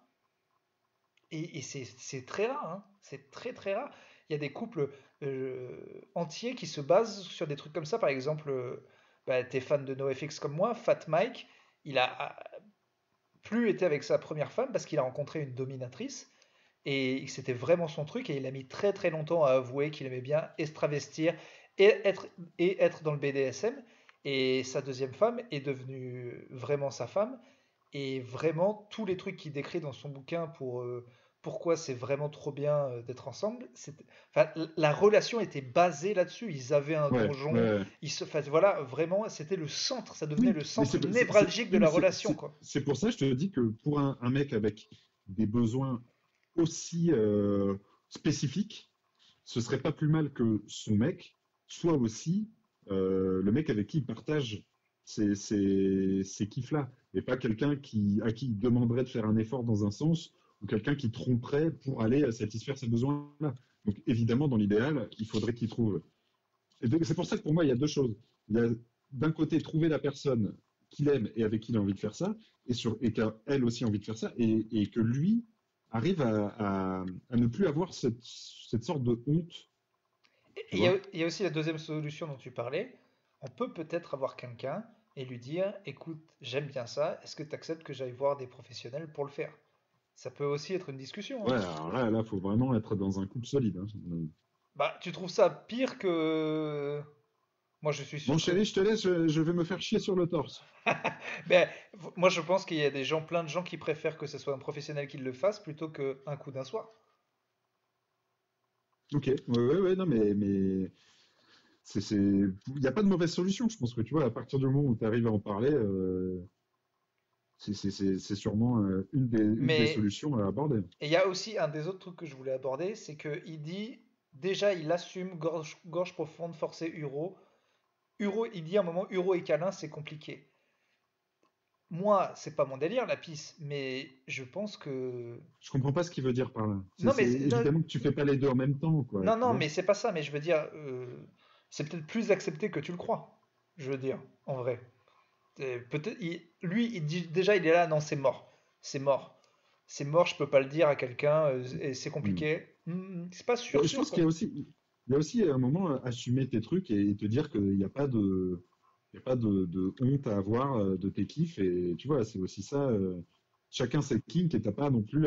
Et c'est très rare, hein. C'est très très rare. Il y a des couples entiers qui se basent sur des trucs comme ça. Par exemple, bah, t'es fan de NoFX comme moi, Fat Mike, il a plus été avec sa première femme parce qu'il a rencontré une dominatrice et c'était vraiment son truc et il a mis très très longtemps à avouer qu'il aimait bien se travestir et être dans le BDSM. Et sa deuxième femme est devenue vraiment sa femme. Et vraiment, tous les trucs qu'il décrit dans son bouquin pour pourquoi c'est vraiment trop bien d'être ensemble, enfin, la relation était basée là-dessus. Ils avaient un Ouais, ouais, donjon, ouais. enfin, voilà, vraiment, c'était le centre, ça devenait Oui, le mais centre névralgique de oui, la mais relation, quoi. c'est pour ça que je te dis que pour un mec avec des besoins aussi spécifiques, ce serait pas plus mal que son mec soit aussi le mec avec qui il partage ces kiffs-là, et pas quelqu'un à qui il demanderait de faire un effort dans un sens, ou quelqu'un qui tromperait pour aller satisfaire ses besoins-là. Donc évidemment, dans l'idéal, il faudrait qu'il trouve. Et donc, c'est pour ça que pour moi, il y a deux choses. Il y a d'un côté trouver la personne qu'il aime et avec qui il a envie de faire ça, et qu'elle aussi a envie de faire ça, et que lui arrive à ne plus avoir cette sorte de honte, Et tu vois. il y a aussi la deuxième solution dont tu parlais. On peut peut-être avoir quelqu'un et lui dire, écoute, j'aime bien ça, est-ce que tu acceptes que j'aille voir des professionnels pour le faire? Ça peut aussi être une discussion, Ouais, hein. alors là, faut vraiment être dans un couple solide, hein. Bah, tu trouves ça pire que... Moi, je suis Bon, sûr que... chéri, je te laisse, je vais me faire chier sur le torse. Mais moi, je pense qu'il y a des gens, plein de gens qui préfèrent que ce soit un professionnel qui le fasse plutôt qu'un coup d'un soir. Ok, ouais, non, mais il n'y a pas de mauvaise solution. Je pense que tu vois, à partir du moment où tu arrives à en parler, c'est sûrement une des Mais solutions à aborder. et il y a aussi un des autres trucs que je voulais aborder, c'est qu'il dit, déjà, il assume gorge profonde, forcé, uro. Uro, il dit à un moment, uro et câlin, c'est compliqué. Moi, c'est pas mon délire, la pisse, mais je pense que... Je comprends pas ce qu'il veut dire par là. Non, C'est mais non, évidemment que tu fais pas les deux en même temps, quoi, non, tu non, vois. mais c'est pas ça, mais je veux dire, c'est peut-être plus accepté que tu le crois, je veux dire, en vrai. Peut-être, lui, il dit déjà, il est là, non, c'est mort, c'est mort, c'est mort, je peux pas le dire à quelqu'un, et c'est Hmm. compliqué. C'est pas sûr, Je sûr, pense quoi. il y a aussi un moment assumer tes trucs et te dire qu'il n'y a pas il y a pas de honte à avoir de tes kiffs. Et tu vois, c'est aussi ça. Chacun ses kinks et t'as pas non plus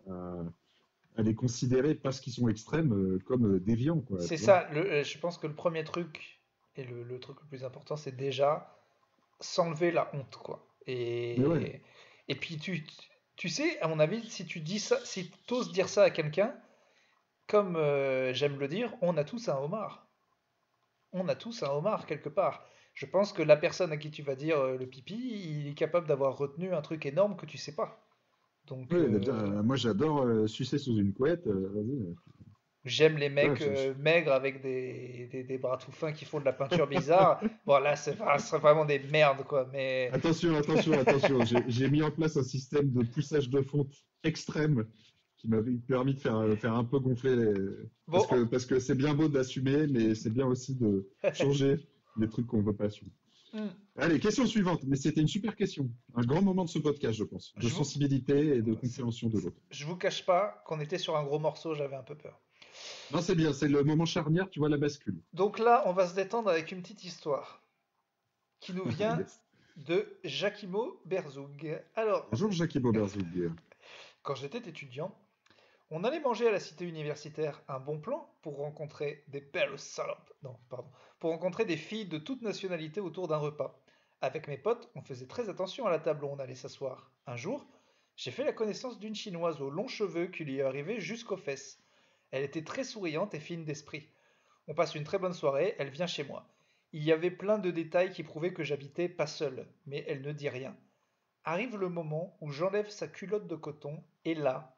à les considérer parce qu'ils sont extrêmes comme déviants, quoi, C'est tu vois. ça, je pense que le premier truc, et le truc le plus important, c'est déjà s'enlever la honte, quoi. Mais ouais, Et puis, tu sais, à mon avis, si tu dis ça, si tu oses dire ça à quelqu'un, comme j'aime le dire, on a tous un homard. On a tous un homard quelque part. Je pense que la personne à qui tu vas dire le pipi, il est capable d'avoir retenu un truc énorme que tu sais pas. Donc, ouais, moi j'adore sucer sous une couette. Vas-y, j'aime les tu vois, mecs maigres avec des bras tout fins qui font de la peinture bizarre. Bon, là, ce serait vraiment des merdes, quoi. Mais attention. J'ai mis en place un système de poussage de fonte extrême qui m'avait permis de faire un peu gonfler bon, parce que c'est bien beau d'assumer, mais c'est bien aussi de changer les trucs qu'on veut pas assumer. hmm, Allez, question suivante. Mais c'était une super question. Un grand moment de ce podcast, je pense. De je vous, sensibilité et de compréhension de l'autre. je vous cache pas qu'on était sur un gros morceau, j'avais un peu peur. Non, c'est bien. C'est le moment charnière, tu vois, la bascule. Donc là, on va se détendre avec une petite histoire qui nous vient Yes. de Jacquimo Berzug. Alors, Bonjour, Jackie Boberzug. quand j'étais étudiant, on allait manger à la cité universitaire un bon plan pour rencontrer des belles salopes. Non, pardon. Pour rencontrer des filles de toute nationalité autour d'un repas. Avec mes potes, on faisait très attention à la table où on allait s'asseoir. Un jour, j'ai fait la connaissance d'une chinoise aux longs cheveux qui lui arrivaient jusqu'aux fesses. Elle était très souriante et fine d'esprit. On passe une très bonne soirée, elle vient chez moi. Il y avait plein de détails qui prouvaient que j'habitais pas seul, mais elle ne dit rien. Arrive le moment où j'enlève sa culotte de coton, et là,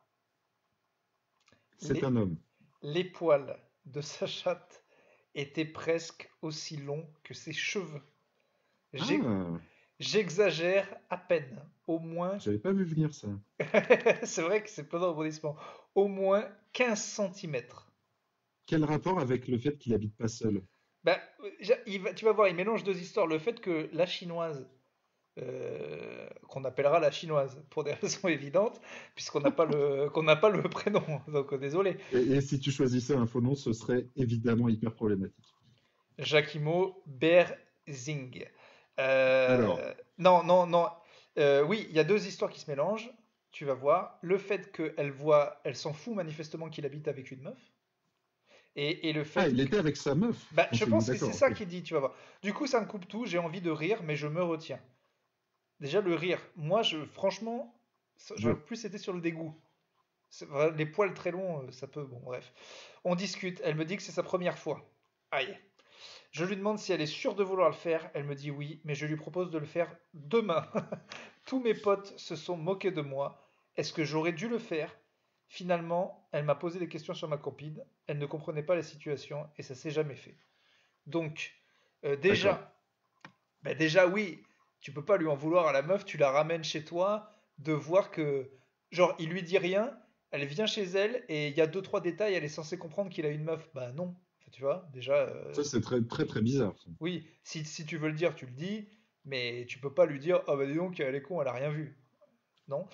C'est les, un homme. les poils de sa chatte étaient presque aussi longs que ses cheveux. J'ai Ah! J'exagère à peine. Au moins, J'avais pas vu venir ça. c'est vrai que c'est plein de rebondissements. Au moins 15 centimètres. Quel rapport avec le fait qu'il habite pas seul? Bah, tu vas voir, il mélange deux histoires. Le fait que la chinoise, qu'on appellera la chinoise pour des raisons évidentes, qu'on n'a pas le prénom, donc désolé. Et si tu choisissais un faux nom, ce serait évidemment hyper problématique. Jacquimo Berzing. Alors, Non, non, non. Oui, il y a deux histoires qui se mélangent. Tu vas voir. Le fait elle s'en fout manifestement qu'il habite avec une meuf. Et le ah, fait il que. était avec sa meuf Bah, quand je il est mis pense que c'est d'accord, ça ok. qu'il dit, tu vas voir. Du coup, ça me coupe tout. J'ai envie de rire, mais je me retiens. Déjà, le rire. Moi, franchement, j'aurais Je, plus été sur le dégoût. Les poils très longs, ça peut. Bon, bref. On discute. Elle me dit que c'est sa première fois. Aïe. Je lui demande si elle est sûre de vouloir le faire. Elle me dit oui, mais je lui propose de le faire demain. Tous mes potes se sont moqués de moi. Est-ce que j'aurais dû le faire? Finalement, elle m'a posé des questions sur ma copine. Elle ne comprenait pas la situation et ça s'est jamais fait. Donc, d'accord. déjà oui, tu peux pas lui en vouloir à la meuf. Tu la ramènes chez toi, de voir que, genre, il lui dit rien. Elle vient chez elle et il y a deux trois détails. Elle est censée comprendre qu'il a une meuf. Bah non. Enfin, tu vois, déjà. Ça, c'est très, très, très bizarre, ça. Oui, si tu veux le dire, tu le dis, mais tu peux pas lui dire, oh bah dis donc, elle est con, elle a rien vu. Non.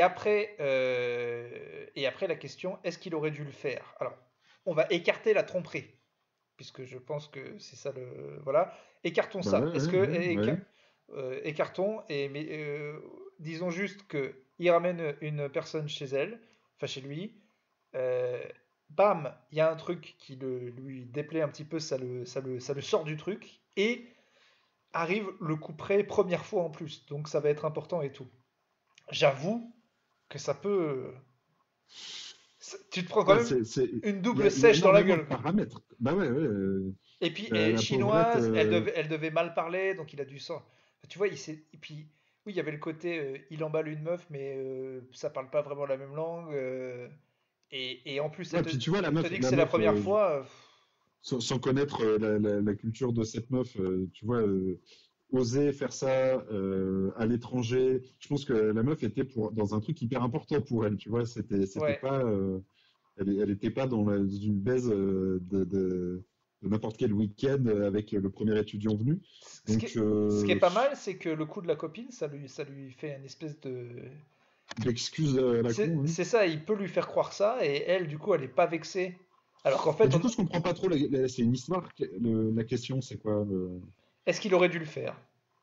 Et après la question, est-ce qu'il aurait dû le faire? Alors, on va écarter la tromperie, puisque je pense que c'est ça le. Voilà. Écartons Bah ça. ouais, Est-ce ouais, que. ouais, ouais. Écartons, mais disons juste que il ramène une personne chez elle, enfin chez lui. euh, Bam, il y a un truc qui lui déplaît un petit peu, ça le sort du truc. Et arrive le coup près, première fois en plus. Donc ça va être important et tout. J'avoue que ça peut. Tu te prends quand Ouais, même une il double y a sèche dans la énormément de gueule, quoi. paramètres. Bah ouais, ouais. Et puis, La pauvrette, chinoise, elle devait mal parler, donc il a dû sang. Enfin, tu vois, et puis, oui, il y avait le côté, il emballe une meuf, mais ça parle pas vraiment la même langue. Et en plus, elle ouais, te, puis tu vois, elle te dit que c'est la première fois. sans connaître la culture de cette meuf, tu vois, oser faire ça à l'étranger. Je pense que la meuf était dans un truc hyper important pour elle, tu vois. C'était Ouais. pas, elle était pas dans une baise de n'importe quel week-end avec le premier étudiant venu. Ce qui Donc, est, ce qui est pas mal, c'est que le coup de la copine, ça lui fait une espèce de. l'excuse à la C'est con, hein. c'est ça, il peut lui faire croire ça, et elle, du coup, elle est pas vexée. Alors qu'en Mais fait, du coup, je comprends pas trop. C'est une histoire. La question, c'est quoi? est-ce qu'il aurait dû le faire?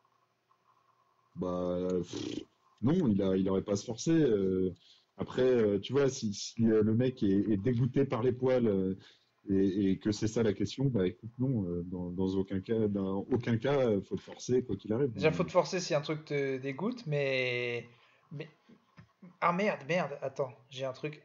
Bah, non, il aurait pas à se forcer. Après, tu vois, si le mec est dégoûté par les poils et que c'est ça la question, bah écoute, non, dans aucun cas, faut te forcer quoi qu'il arrive. Déjà, faut te forcer si un truc te dégoûte, mais. Ah merde, merde, attends, j'ai un truc.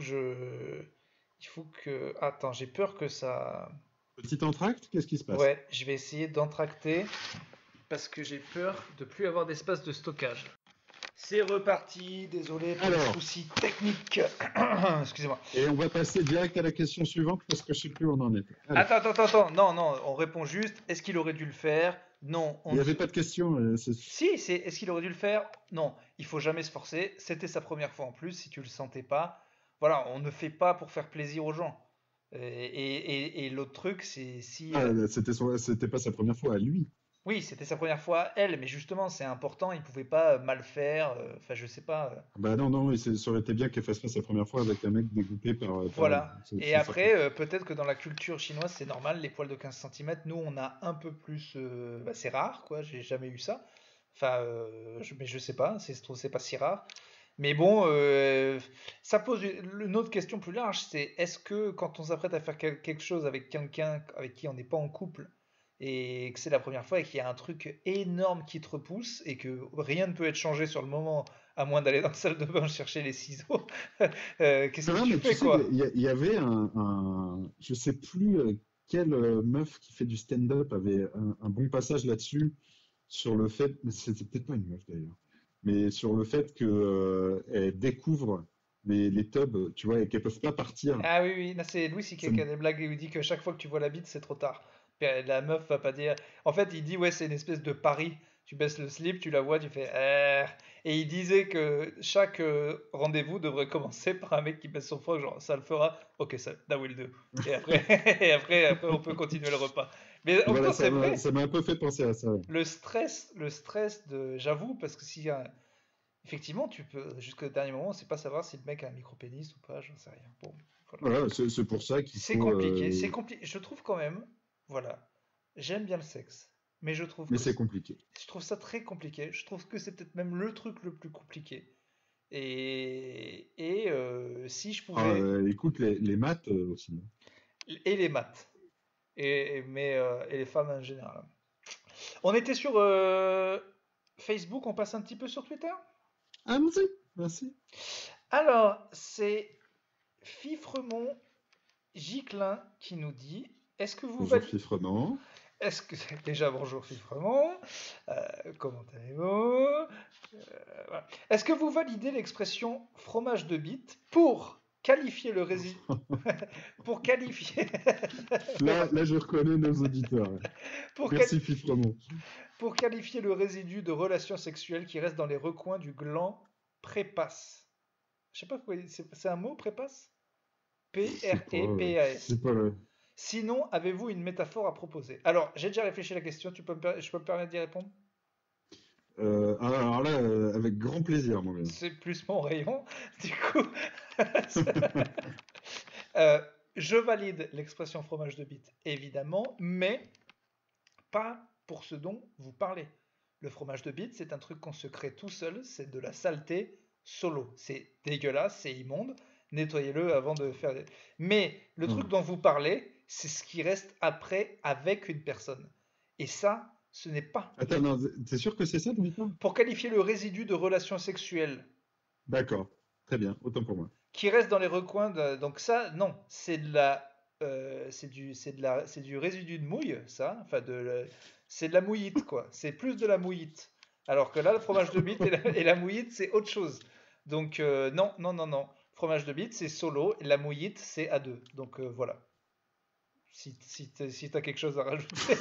Attends, j'ai peur que ça. Petit entracte, qu'est-ce qui se passe? Ouais, je vais essayer d'entracter parce que j'ai peur de plus avoir d'espace de stockage. C'est reparti, désolé pour les Alors, soucis techniques. Excusez-moi. et on va passer direct à la question suivante parce que je sais plus où on en était. Allez, Attends, attends, attends, non, non, on répond juste, est-ce qu'il aurait dû le faire? Non, il n'y avait pas de question. Si, c'est est-ce qu'il aurait dû le faire? Non, il faut jamais se forcer, c'était sa première fois en plus, si tu le sentais pas. Voilà, on ne fait pas pour faire plaisir aux gens. Et l'autre truc, c'est si... C'était pas sa première fois à lui. Oui, c'était sa première fois à elle, mais justement, c'est important, il pouvait pas mal faire, enfin, je sais pas. Bah non, non, ça aurait été bien qu'elle fasse pas sa première fois avec un mec dégoûté par elle. Voilà. Et C'est certain. après, peut-être que dans la culture chinoise, c'est normal, les poils de 15 centimètres. Nous, on a un peu plus. Bah, c'est rare, quoi. J'ai jamais eu ça. Enfin, mais je sais pas, c'est pas si rare. Mais bon, ça pose une autre question plus large, c'est est-ce que quand on s'apprête à faire quelque chose avec quelqu'un avec qui on n'est pas en couple et que c'est la première fois et qu'il y a un truc énorme qui te repousse et que rien ne peut être changé sur le moment à moins d'aller dans la salle de bain chercher les ciseaux, qu'est-ce que Non, tu mais tu fais sais, quoi? il y avait je sais plus quelle meuf qui fait du stand-up avait un bon passage là-dessus, sur le fait, mais c'était peut-être pas une meuf d'ailleurs, mais sur le fait que elle découvre les tubs, tu vois, et qu'elles peuvent pas partir. Ah oui, oui, là, c'est Louis Ça qui a des blagues où il dit que chaque fois que tu vois la bite, c'est trop tard. Puis, la meuf va pas dire. En fait, il dit, ouais, c'est une espèce de pari. tu baisses le slip, tu la vois, tu fais Et il disait que chaque rendez-vous devrait commencer par un mec qui baisse son froc, genre ça le fera, ok, ça, that will do. Et après, après, on peut continuer le repas. Mais en même Voilà, temps, c'est vrai, ça m'a un peu fait penser à ça. Ouais. le stress de, j'avoue, parce que s'il y a, effectivement, tu peux, jusqu'au dernier moment, on sait pas savoir si le mec a un micro-pénis ou pas, j'en sais rien. Bon, voilà. Voilà, c'est pour ça qu'il C'est faut. compliqué, c'est compliqué. Je trouve quand même, voilà, j'aime bien le sexe, mais Mais c'est compliqué. je trouve ça très compliqué. Je trouve que c'est peut-être même le truc le plus compliqué. Si je Ah, pouvais, écoute, les maths aussi. et les maths, et les femmes en général. On était sur Facebook, on passe un petit peu sur Twitter. Ah, merci, merci. Alors, c'est Fifremont Giclin qui nous dit, est-ce que vous Bonjour, validez... Fifrement. Est-ce que déjà bonjour Fifremont, comment allez-vous? Voilà. Est-ce que vous validez l'expression fromage de bite pour qualifier le résidu pour qualifier Là, je reconnais nos auditeurs. pour, Merci, Fifrement. pour qualifier le résidu de relations sexuelles qui reste dans les recoins du gland prépasse. Je sais pas pourquoi c'est un mot prépasse. P-R-E-P-A-S. C'est pas le... Sinon, avez-vous une métaphore à proposer? Alors, j'ai déjà réfléchi à la question, je peux me permettre d'y répondre? alors là, avec grand plaisir, mon gars. C'est plus mon rayon. Du coup, euh, je valide l'expression fromage de bite, évidemment, mais pas pour ce dont vous parlez. Le fromage de bite, c'est un truc qu'on se crée tout seul, c'est de la saleté solo. C'est dégueulasse, c'est immonde. Nettoyez-le avant de faire. Mais le truc Ah. dont vous parlez, c'est ce qui reste après avec une personne. Et ça, ce n'est pas. Attends, non, t'es sûr que c'est ça, ton histoire? Pour qualifier le résidu de relation sexuelle D'accord, très bien, autant pour moi. qui reste dans les recoins donc ça, non, c'est de la. C'est du résidu de mouille, ça. Enfin, c'est de la mouillite, quoi. C'est plus de la mouillite. Alors que là, le fromage de bite et la mouillite, c'est autre chose. Donc, non, non, non, non. Fromage de bite, c'est solo, et la mouillite, c'est à deux. Donc, voilà. Si t'as quelque chose à rajouter,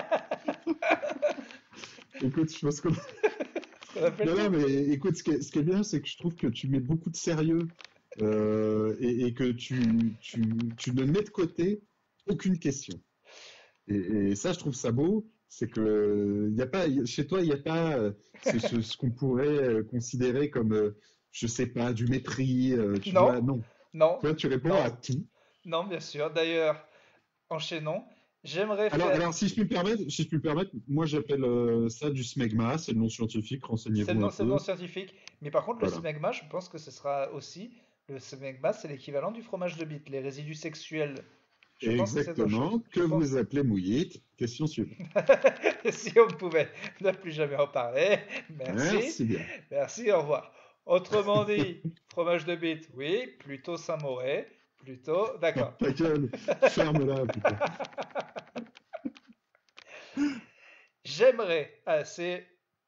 Écoute, je pense qu'on... on appelle Non, tout. non, mais écoute, ce qui est bien, c'est que je trouve que tu mets beaucoup de sérieux et que tu ne mets de côté aucune question. Et ça, je trouve ça beau. C'est que y a pas, chez toi, il n'y a pas ce qu'on pourrait considérer comme, je sais pas, du mépris. Tu Non, vois, non. non, Toi, tu réponds à non, tout. non, bien sûr. D'ailleurs, enchaînons. J'aimerais faire. Alors, si je puis me permettre, moi, j'appelle ça du smegma. C'est le nom scientifique. Renseignez-vous un C'est le nom peu. scientifique. Mais par contre, le Voilà. smegma, je pense que ce sera aussi. Le smegma, c'est l'équivalent du fromage de bite. Les résidus sexuels, je pense que c'est autre chose. Exactement. Que Je pense. vous appelez mouillite. Question suivante. Si on pouvait ne plus jamais en parler. Merci. Merci bien. Merci, au revoir. Autrement dit, fromage de bite, oui. Plutôt Saint-Mauré. Plutôt. Oh, D'accord. ta gueule. Ferme-la, putain. J'aimerais. Ah, c'est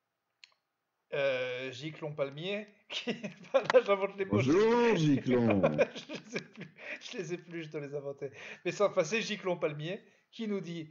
Giclon Palmier qui. Là, j'invente les mots. Bonjour, Giclon. Je les ai plus, je les ai plus, je dois les inventer. Mais sans enfin, c'est Giclon Palmier qui nous dit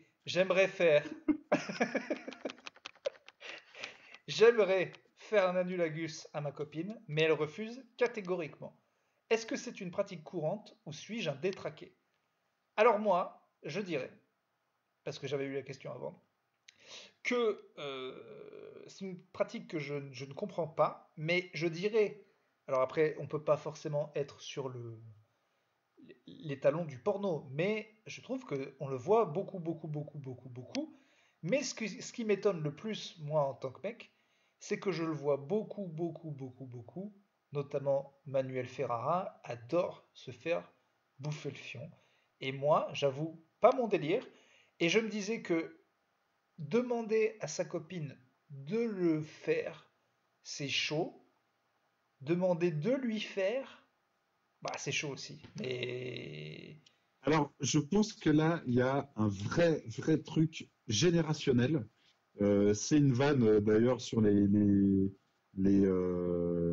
j'aimerais faire un annulagus à ma copine, mais elle refuse catégoriquement. Est-ce que c'est une pratique courante ou suis-je un détraqué? Alors moi, je dirais, parce que j'avais eu la question avant, que c'est une pratique que je ne comprends pas, mais je dirais, alors après, on ne peut pas forcément être sur les talons du porno, mais je trouve qu'on le voit beaucoup, beaucoup, beaucoup, beaucoup, beaucoup. Mais ce qui m'étonne le plus, moi, en tant que mec, c'est que je le vois beaucoup, beaucoup, beaucoup, beaucoup, notamment Manuel Ferrara adore se faire bouffer le fion. Et moi, j'avoue, pas mon délire. Et je me disais que demander à sa copine de le faire, c'est chaud. Demander de lui faire, bah c'est chaud aussi. Mais Alors, je pense que là, il y a un vrai truc générationnel. C'est une vanne, d'ailleurs, sur les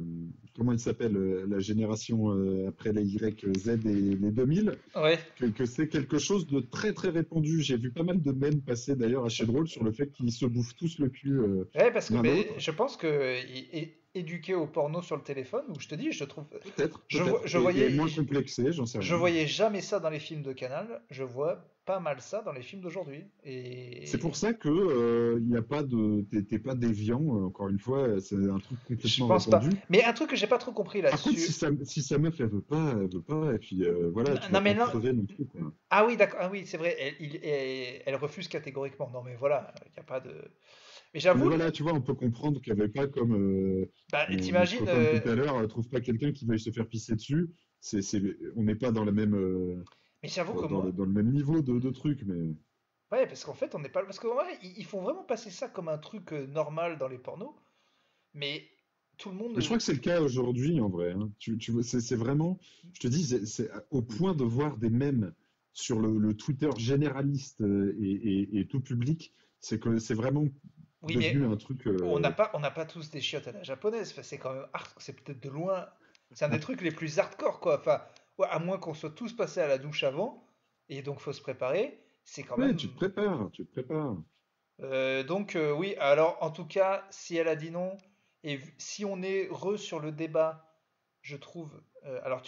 comment il s'appelle, la génération après les Y, Z et les 2000, Ouais. que c'est quelque chose de très très répandu. J'ai vu pas mal de mèmes passer d'ailleurs assez drôles sur le fait qu'ils se bouffent tous le cul Ouais, parce que l'un mais l'autre. je pense que éduqué au porno sur le téléphone, ou je te dis, je trouve, Peut-être, je, peut-être. je Et voyais, moins complexé, j'en sais je rien. voyais jamais ça dans les films de Canal, je vois pas mal ça dans les films d'aujourd'hui. C'est pour Et ça que il n'y a pas de, t'es pas déviant. Encore une fois, c'est un truc je complètement pense pas. répandu. Mais un truc que j'ai pas trop compris Par contre, là-dessus. si sa meuf elle veut pas, et puis voilà, tu vas Non mais pas non. crever non plus, quoi. Ah oui, d'accord. Ah oui, c'est vrai. Elle refuse catégoriquement. Non mais voilà, il y a pas de. Mais Mais j'avoue, voilà, tu vois, on peut comprendre qu'il n'y avait pas comme bah notre t'imagines. copain de tout à l'heure, trouve pas quelqu'un qui veuille se faire pisser dessus. On n'est pas dans la même, Mais j'avoue que moi, dans le même niveau de truc, mais ouais, parce qu'en fait, on n'est pas. Parce qu'en vrai, ils font vraiment passer ça comme un truc normal dans les pornos, mais tout le monde. je crois que c'est le cas aujourd'hui en vrai, hein. Tu vois, c'est vraiment, je te dis, c'est au point de voir des mèmes sur le Twitter généraliste et tout public, c'est que c'est vraiment Oui, mais devenu un truc. on n'a pas tous des chiottes à la japonaise. Enfin, c'est quand même c'est peut-être de loin. C'est un des trucs les plus hardcore, quoi. Enfin, ouais, à moins qu'on soit tous passés à la douche avant, et donc faut se préparer. C'est quand Ouais, même. tu te prépares. Donc oui, alors en tout cas, si elle a dit non, et si on est sur le débat, je trouve. Alors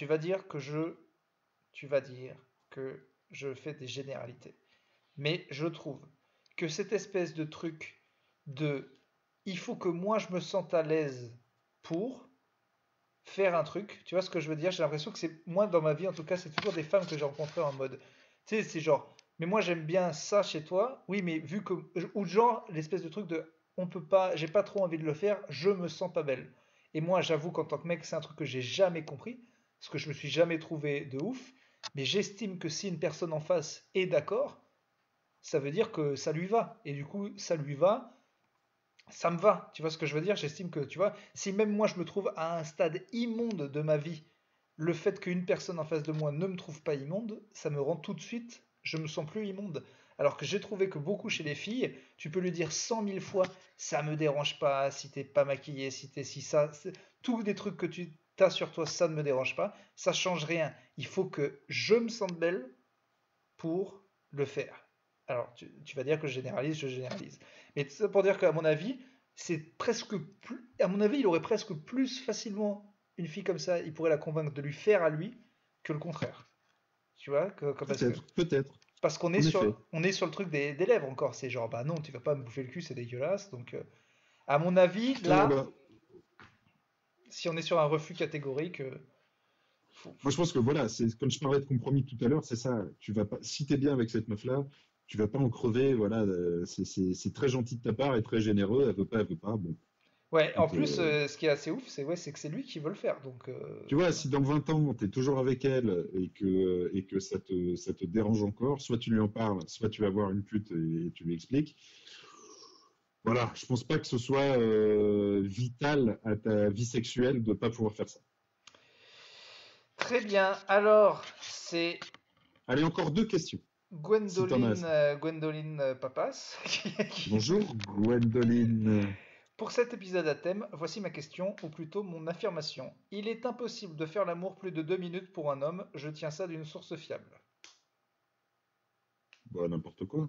tu vas dire que je fais des généralités. Mais je trouve que cette espèce de truc de il faut que moi je me sente à l'aise pour faire un truc, tu vois ce que je veux dire? J'ai l'impression que c'est moi dans ma vie en tout cas, c'est toujours des femmes que j'ai rencontrées en mode tu sais, c'est genre mais moi j'aime bien ça chez toi. Oui, mais vu que ou genre l'espèce de truc de on peut pas, j'ai pas trop envie de le faire, je me sens pas belle. Et moi, j'avoue qu'en tant que mec, c'est un truc que j'ai jamais compris, parce que je me suis jamais trouvé de ouf, mais j'estime que si une personne en face est d'accord, ça veut dire que ça lui va. Et du coup, ça lui va, ça me va. Tu vois ce que je veux dire? J'estime que, tu vois, si même moi je me trouve à un stade immonde de ma vie, le fait qu'une personne en face de moi ne me trouve pas immonde, ça me rend tout de suite, je me sens plus immonde. Alors que j'ai trouvé que beaucoup chez les filles, tu peux lui dire 100 000 fois, ça me dérange pas, si t'es pas maquillée, si t'es si ça, tous des trucs que tu as sur toi, ça ne me dérange pas, ça change rien. Il faut que je me sente belle pour le faire. Alors, tu vas dire que je généralise. Mais ça pour dire qu'à mon avis, c'est presque plus. À mon avis, il aurait presque plus facilement une fille comme ça, il pourrait la convaincre de lui faire à lui que le contraire. Tu vois, Peut-être, peut-être, parce qu'on est en effet. sur le truc des lèvres encore. C'est genre, bah non, tu vas pas me bouffer le cul, c'est dégueulasse. Donc, à mon avis, là, Bah, si on est sur un refus catégorique, moi, je pense que voilà, c'est comme je parlais de compromis tout à l'heure, c'est ça. Tu vas pas, si t'es bien avec cette meuf-là, tu vas pas en crever. Voilà, c'est très gentil de ta part et très généreux. Elle veut pas. Bon, ouais. En écoute, plus, ce qui est assez ouf, c'est que c'est lui qui veut le faire. Donc, tu vois, si dans 20 ans, tu es toujours avec elle et que ça te dérange encore, soit tu lui en parles, soit tu vas voir une pute et tu lui expliques. Voilà, je pense pas que ce soit vital à ta vie sexuelle de pas pouvoir faire ça. très bien. Alors, c'est Allez, encore deux questions, si t'en as Gwendoline, assez. Gwendoline Papas. Bonjour, Gwendoline. Pour cet épisode à thème, voici ma question, ou plutôt mon affirmation. Il est impossible de faire l'amour plus de 2 minutes pour un homme, je tiens ça d'une source fiable. Bah, n'importe quoi.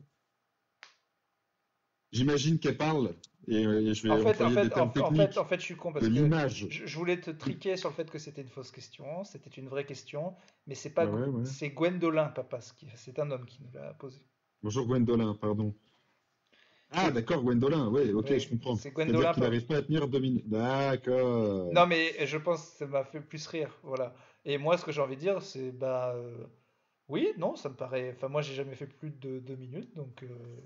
J'imagine qu'elle parle, et je En vais fait, en employer des fait, termes en techniques, fait, je suis con de parce que l'image. je voulais te triquer sur le fait que c'était une fausse question, c'était une vraie question, mais c'est pas, Ouais, ouais, ouais. c'est Gwendolyn Papas, c'est un homme qui nous l'a posé. Bonjour, Gwendolyn, pardon. Ah, C'est, d'accord, Gwendolyn, ouais, ok, je oui, comprends. c'est C'est-à-dire Gwendolyn qu'il Papas. n'arrive pas à tenir 2 minutes. D'accord. Non, mais je pense que ça m'a fait plus rire, voilà. Et moi, ce que j'ai envie de dire, c'est, bah, oui, non, ça me paraît. Enfin, moi, j'ai jamais fait plus de 2 minutes, donc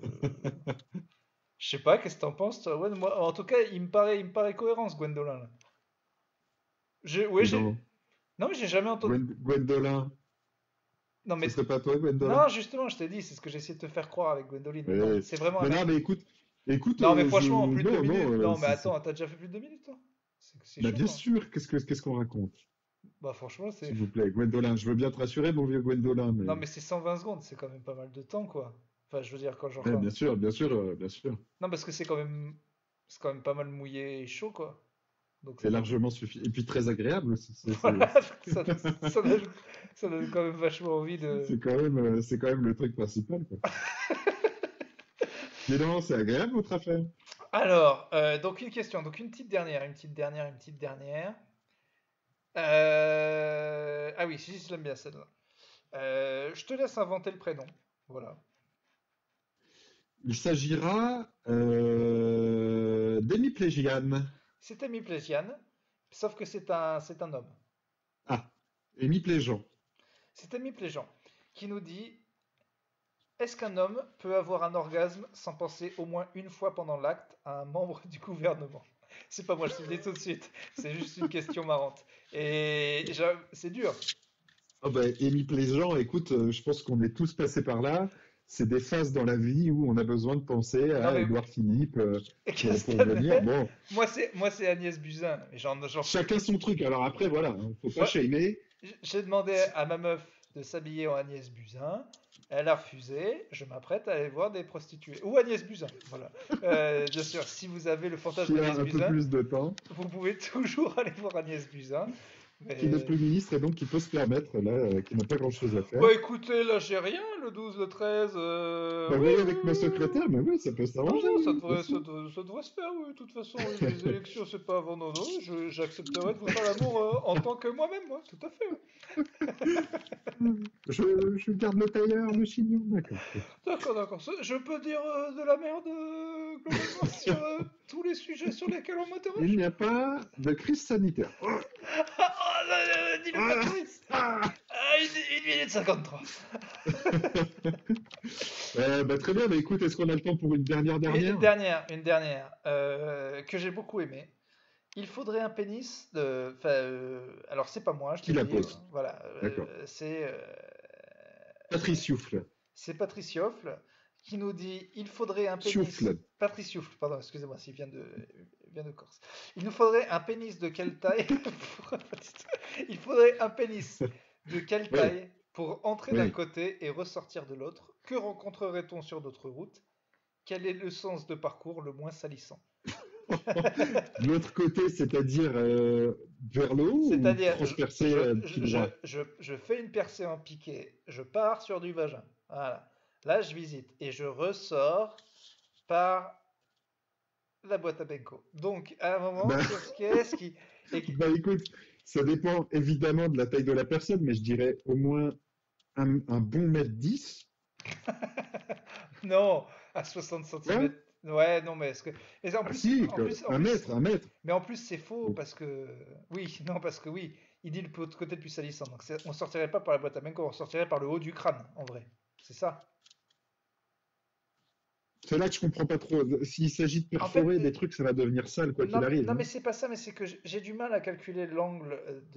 je sais pas. Qu'est-ce que t'en penses, toi? Ouais, moi, en tout cas, il me paraît cohérent, ce Gwendolen là. Ouais, Dis donc, Non, mais j'ai jamais entendu. Gwendolyn, Non, ce mais serait pas toi, Gwendolyn? non, justement, je t'ai dit, c'est ce que j'ai essayé de te faire croire avec Gwendoline, mais non, Ouais. c'est vraiment un Mais mec. non, mais écoute, écoute, Non, mais je... franchement, plus de deux Non, non, minutes. Non, mais c'est... attends, t'as déjà fait plus de 2 minutes, toi? C'est Bah, chaud, bien hein. sûr, qu'est-ce qu'on raconte? Bah, franchement, c'est. S'il vous plaît, Gwendolyn, je veux bien te rassurer, mon vieux Gwendolyn, Non, mais... mais c'est 120 secondes, c'est quand même pas mal de temps, quoi. Enfin, je veux dire, quand genre. Ouais, bien sûr, bien sûr, bien sûr. Non, parce que c'est quand même pas mal mouillé et chaud, quoi. Donc C'est largement suffisant. Et puis très agréable aussi. voilà, ça, ça donne, ça donne quand même vachement envie de. C'est quand même le truc principal, quoi. Mais non, c'est agréable votre affaire. Alors, donc une question, donc une petite dernière, une petite dernière, une petite dernière. Ah oui, si, je l'aime bien celle-là. Je te laisse inventer le prénom. Voilà. Il s'agira d'hémiplégiane. C'est Amy Plégiane, sauf que c'est un homme. Ah, hémiplégian. C'est Amy Pléjean qui nous dit: est-ce qu'un homme peut avoir un orgasme sans penser au moins une fois pendant l'acte à un membre du gouvernement? C'est pas moi, je te le dis tout de suite. C'est juste une question marrante. Et c'est dur. Ah bah, hémiplégian, écoute, je pense qu'on est tous passés par là. C'est des phases dans la vie où on a besoin de penser Non à mais Édouard Philippe qu'est-ce pour que venir. t'avais? Bon, Moi c'est Agnès Buzyn. Mais j'en peux chacun plus. son truc. Alors après, voilà, hein, faut pas Moi, shamer. j'ai demandé à ma meuf de s'habiller en Agnès Buzyn. Elle a refusé. Je m'apprête à aller voir des prostituées. Ou Agnès Buzyn. Voilà. Bien sûr, si vous avez le fantasme Qui a d'Agnès un peu Buzyn, plus de temps, vous pouvez toujours aller voir Agnès Buzyn. qui n'est Mais... plus ministre et donc qui peut se permettre, là, qui n'a pas grand-chose à faire. Bah écoutez, là j'ai rien, le 12, le 13. Bah, Oui, voyez oui, avec ma oui, secrétaire, mais oui, ça peut oui. Non, s'arranger, non, oui, de toute façon. ça devrait se faire, oui. De toute façon, oui, les élections, c'est pas avant, non, non. J'accepterai de vous faire l'amour en tant que moi-même, moi, tout à fait. Oui. Je garde le tailleur, le chignon, d'accord. D'accord, d'accord. Je peux dire de la merde globalement sur tous les sujets sur lesquels on Il m'interroge? n'y a pas de crise sanitaire. Ah, là, là, dis-le pas, Ah, Chris. ah. Ah, 1 minute 53. Bah, très bien, mais écoute, est-ce qu'on a le temps pour une dernière Une dernière? dernière, une dernière, que j'ai beaucoup aimée. Il faudrait un pénis de. Enfin, alors c'est pas moi, je te Qui le la dis. pose? Voilà, D'accord. c'est Patrice Youfle. c'est Patrice Yoffle qui nous dit: il faudrait un pénis. Youfle. Patrice Yoffle, pardon, excusez-moi, s'il vient de Corse. Il nous faudrait un pénis de quelle taille Il faudrait un pénis de quelle Oui, taille pour entrer d'un oui. côté et ressortir de l'autre? Que rencontrerait-on sur d'autres routes? Quel est le sens de parcours le moins salissant? De l'autre côté, c'est-à-dire vers le haut ou C'est-à-dire, transpercé pied droit? je fais une percée en piqué, je pars sur du vagin. Voilà. Là, je visite et je ressors par la boîte à Benko. Donc, à un moment, Bah, qu'est-ce qui... bah écoute, ça dépend évidemment de la taille de la personne, mais je dirais au moins un bon mètre 10. Non, à 60 Ouais? centimètres. Ouais, non, mais est-ce que... Mais Ah si, un mètre, un mètre. mais en plus, c'est faux Donc, parce que... Oui, non, parce que oui, il dit le côté le plus salissant. Donc, on sortirait pas par la boîte à Benko, on sortirait par le haut du crâne, en vrai. C'est ça. c'est là que je comprends pas trop. S'il s'agit de En fait, perforer des trucs, ça va devenir sale quoi qu'il arrive, non, mais hein. c'est pas ça, mais c'est que j'ai du mal à calculer l'angle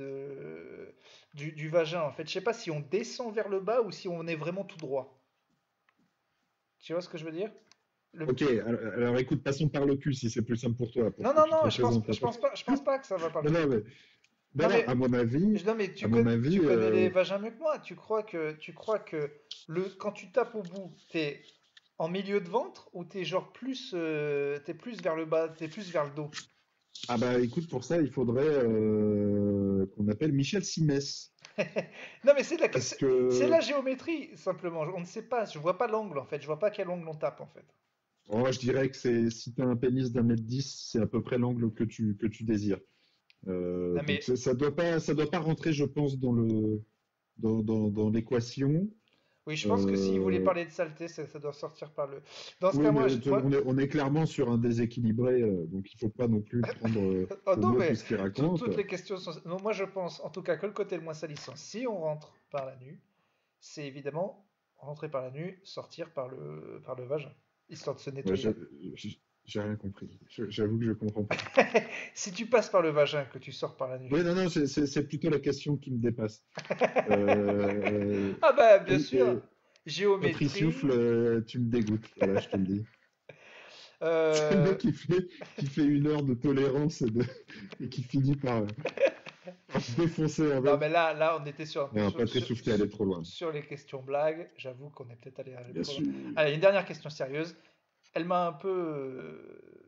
du vagin. En fait, je sais pas si on descend vers le bas ou si on est vraiment tout droit. Tu vois ce que je veux dire? Le... Ok, alors écoute, passons par le cul si c'est plus simple pour toi, pour Non, que non, tu te non, représentes un peu. je pense pas que ça va par le Non, cul. non, mais, Non, non, non, mais, non, mais à mon avis, tu connais les vagins mieux que moi. Tu crois que quand tu tapes au bout, t'es en milieu de ventre ou t'es genre plus, t'es plus vers le bas, t'es plus vers le dos? ah bah écoute, pour ça, il faudrait qu'on appelle Michel Simès. Non, mais Parce c'est que, la géométrie, simplement. On ne sait pas. Je vois pas l'angle, en fait. Je vois pas quel angle on tape, en fait. oh, je dirais que c'est si tu as un pénis d'un mètre 10, c'est à peu près l'angle que tu désires. Non, Donc mais ça doit pas rentrer, je pense, dans l'équation. oui, je pense que s'il voulait Euh, parler de saleté, ça doit sortir par le. Dans ce oui, cas, mais moi... on est clairement sur un déséquilibré, donc il faut pas non plus prendre Oh au non, mot tout mais ce qu'il raconte. toutes les questions sont. Non, moi, je pense, en tout cas, que le côté le moins salissant, si on rentre par la nuit, c'est évidemment rentrer par la nuit, sortir par le vagin, histoire de se Ouais, nettoyer. j'ai rien compris. J'avoue que je comprends pas. Si tu passes par le vagin, que tu sors par la nuit. Oui, non, non, c'est plutôt la question qui me dépasse. Euh, Ah bah, bien et, sûr. Patrice Youfle, Géométrie. tu me dégoûtes. Voilà, je te le dis. C'est le Euh, mec qui fait 1 heure de tolérance et qui finit par se défoncer Non, avec. mais là, on était sur un peu Non, Patrice Youfle est allé trop loin. sur les questions blagues. J'avoue qu'on est peut-être allé un peu Bien trop loin. sûr. Allez, une dernière question sérieuse. Elle m'a un peu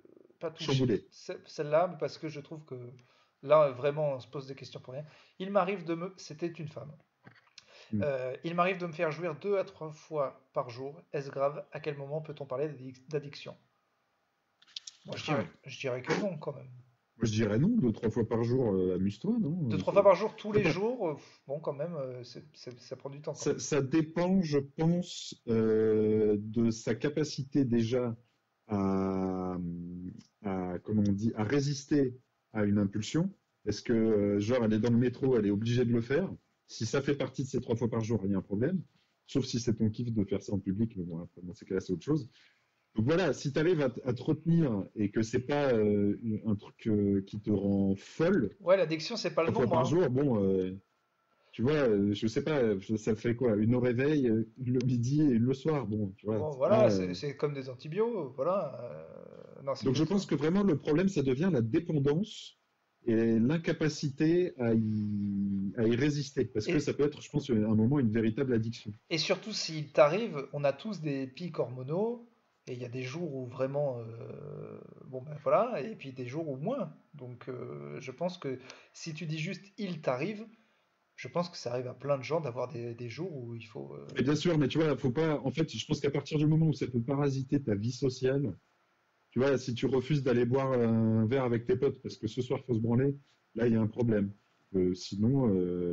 pas touché. chamboulé. Celle-là, parce que je trouve que là, vraiment, on se pose des questions pour rien. Il m'arrive de me... C'était une femme. Mm. Il m'arrive de me faire jouir 2 à 3 fois par jour. Est-ce grave? À quel moment peut-on parler d'addiction? Moi, Ah, je dirais que non, quand même. moi, je dirais non, 2, 3 fois par jour, amuse-toi, non? Deux, trois fois par jour, tous T'as les pas- jours, bon, quand même, ça prend du temps, quand même. ça dépend, je pense, de sa capacité déjà à, comment on dit, à résister à une impulsion. Est-ce que, genre, elle est dans le métro, elle est obligée de le faire? Si ça fait partie de ces 3 fois par jour, il y a un problème. Sauf si c'est ton kiff de faire ça en public, mais bon, après, dans ces cas-là, c'est autre chose. Donc voilà, si tu arrives à te retenir et que c'est pas un truc qui te rend folle Ouais, l'addiction, c'est pas le 3 fois nombre, par hein. jour, bon, tu vois, je sais pas, ça fait quoi? Une au réveil, une le midi et une le soir. Bon, tu vois, Bon, c'est pas. voilà, c'est comme des antibiotiques, voilà. Non, c'est Donc je exactement. pense que vraiment le problème, ça devient la dépendance et l'incapacité à y résister. Parce que Et, ça peut être, je pense, à un moment une véritable addiction. et surtout, s'il t'arrive, on a tous des pics hormonaux, et il y a des jours où vraiment, bon ben voilà, et puis des jours où moins. Donc, je pense que si tu dis juste il t'arrive, je pense que ça arrive à plein de gens d'avoir des jours où il faut. Et bien sûr, mais tu vois, faut pas. En fait, je pense qu'à partir du moment où ça peut parasiter ta vie sociale, tu vois, si tu refuses d'aller boire un verre avec tes potes parce que ce soir, faut se branler, là, il y a un problème. Sinon,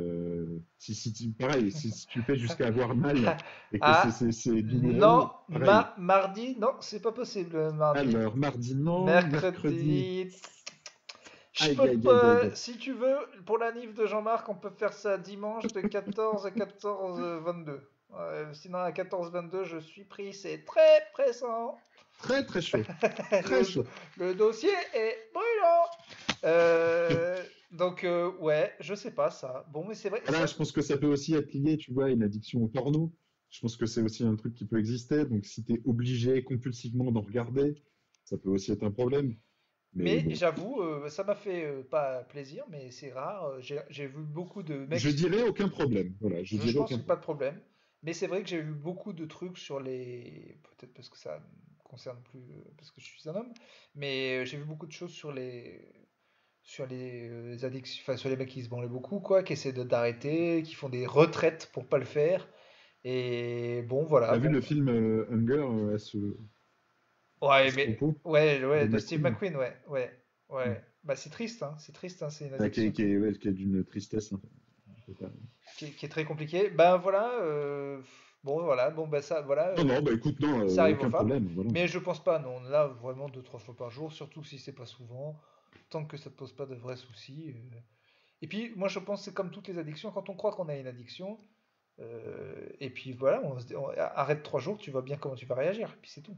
pareil, si tu fais jusqu'à avoir mal et que Ah, c'est non, douloureux, pareil. mardi, non, c'est pas possible, mardi. Alors, mardi, non, mercredi, Mercredi, je aïe, peux aïe, aïe, aïe, pas, aïe. si tu veux, pour la nif de Jean-Marc, on peut faire ça dimanche de 14 à 14h22. Sinon, à 14h22, je suis pris, c'est très pressant. Très, très chaud, très Le, chaud. le dossier est brûlant. Donc, ouais, je sais pas ça. Bon, mais c'est vrai, Voilà, ça. je pense que ça peut aussi être lié, tu vois, à une addiction au porno. Je pense que c'est aussi un truc qui peut exister. Donc, si tu es obligé compulsivement d'en regarder, ça peut aussi être un problème. Mais Mais bon. j'avoue, ça m'a fait pas plaisir, mais c'est rare. J'ai vu beaucoup de Je mecs. dirais aucun problème. Voilà, je Je dirais pense aucun que pas problème. de problème. Mais c'est vrai que j'ai vu beaucoup de trucs sur les. Peut-être parce que ça me concerne plus, parce que je suis un homme. Mais j'ai vu beaucoup de choses sur les addictions, enfin sur les mecs qui se branlent beaucoup, quoi, qui essaient d'arrêter, qui font des retraites pour pas le faire. Et bon, voilà, T'as vu bon. le film Hunger à Ouais, ce mais propos ouais, de ouais, de Steve McQueen? McQueen, ouais, ouais, Mm. ouais. Bah c'est triste, hein, c'est une Ah, addiction ouais, qui est d'une tristesse, hein, totale. qui est très compliquée. Ben voilà, bon voilà, bon ben ça, voilà, Non, non, bah écoute, non, ça arrive aux aucun femmes. problème. Voilà. Mais je pense pas, non, là vraiment 2, 3 fois par jour, surtout si c'est pas souvent, tant que ça te pose pas de vrais soucis. Et puis moi je pense que c'est comme toutes les addictions, quand on croit qu'on a une addiction, et puis voilà, arrête 3 jours, tu vois bien comment tu vas réagir, puis c'est tout.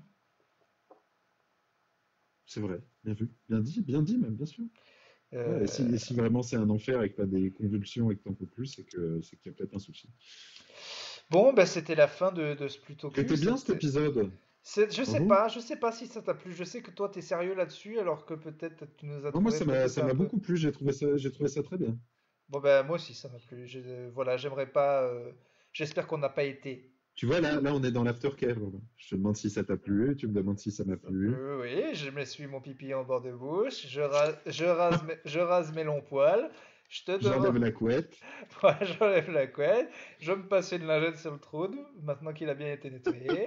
C'est vrai, bien vu. Bien dit même, bien sûr. Ouais, et Euh, si vraiment c'est un enfer et que tu as des convulsions et que t'en peux plus, c'est qu'il y a peut-être un souci. Bon, ben c'était la fin de ce Plutôt Cul. C'était bien cet épisode. Je Bravo. je sais pas si ça t'a plu. Je sais que toi t'es sérieux là-dessus, alors que peut-être tu nous as Non, moi, trouvé peut-être ça un m'a peu. beaucoup plu. J'ai trouvé ça très bien. Bon ben moi aussi ça m'a plu. Voilà, j'aimerais pas. J'espère qu'on n'a pas été. Tu vois, là, on est dans l'aftercare. Voilà. Je te demande si ça t'a plu. Tu me demandes si ça m'a plu. Oui, je m'essuie mon pipi en bord de bouche. Je rase mes longs poils. Je te demande. J'enlève la couette. Ouais, j'enlève la couette. Je me passe une lingette sur le trou, maintenant qu'il a bien été nettoyé.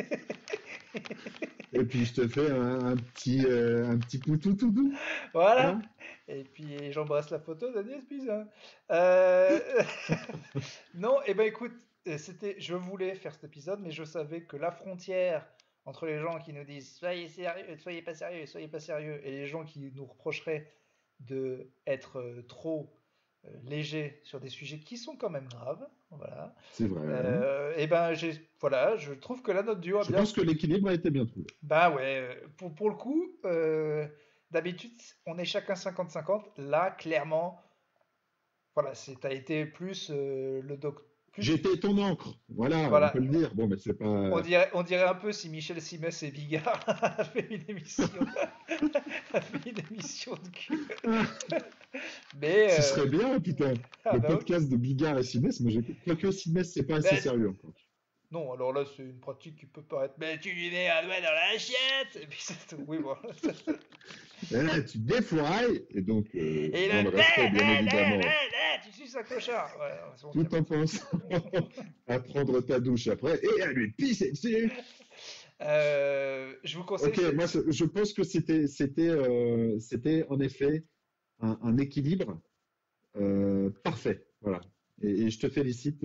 Et puis, je te fais un petit poutou tout doux. Voilà. Voilà. Et puis j'embrasse la photo d'Agnès Buzyn. Euh, Non, et ben écoute, je voulais faire cet épisode, mais je savais que la frontière entre les gens qui nous disent soyez sérieux, soyez pas sérieux, et les gens qui nous reprocheraient de être trop légers sur des sujets qui sont quand même graves, voilà. C'est vrai. Et ben voilà, je trouve que là notre duo a Je bien. pense que l'équilibre a été bien trouvé. Bah ouais, pour le coup, d'habitude, on est chacun 50-50. Là, clairement, voilà, t'as été plus le doc. Plus, J'étais ton encre. Voilà, on voilà, peut le dire. Bon, mais c'est pas. on dirait un peu si Michel Simès et Bigard avaient une émission, avaient une émission de cul. Mais, Ce serait bien, putain. ah Le bah oui. podcast de Bigard et Simès. Moi, quoique Simès, c'est pas assez Ben, sérieux encore. Non, alors là, c'est une pratique qui peut paraître. Mais tu lui mets un doigt dans l'assiette! Et puis c'est tout. Oui, bon. Et là, tu défourailles, et donc, Et dans le. le respect, bien évidemment, Tu suces un clochard! Ouais, c'est bon, tout calme. en pensant à prendre ta douche après, et à lui pisser dessus. Je vous conseille. Ok, moi, je pense que c'était en effet un équilibre parfait. Voilà. Et je te félicite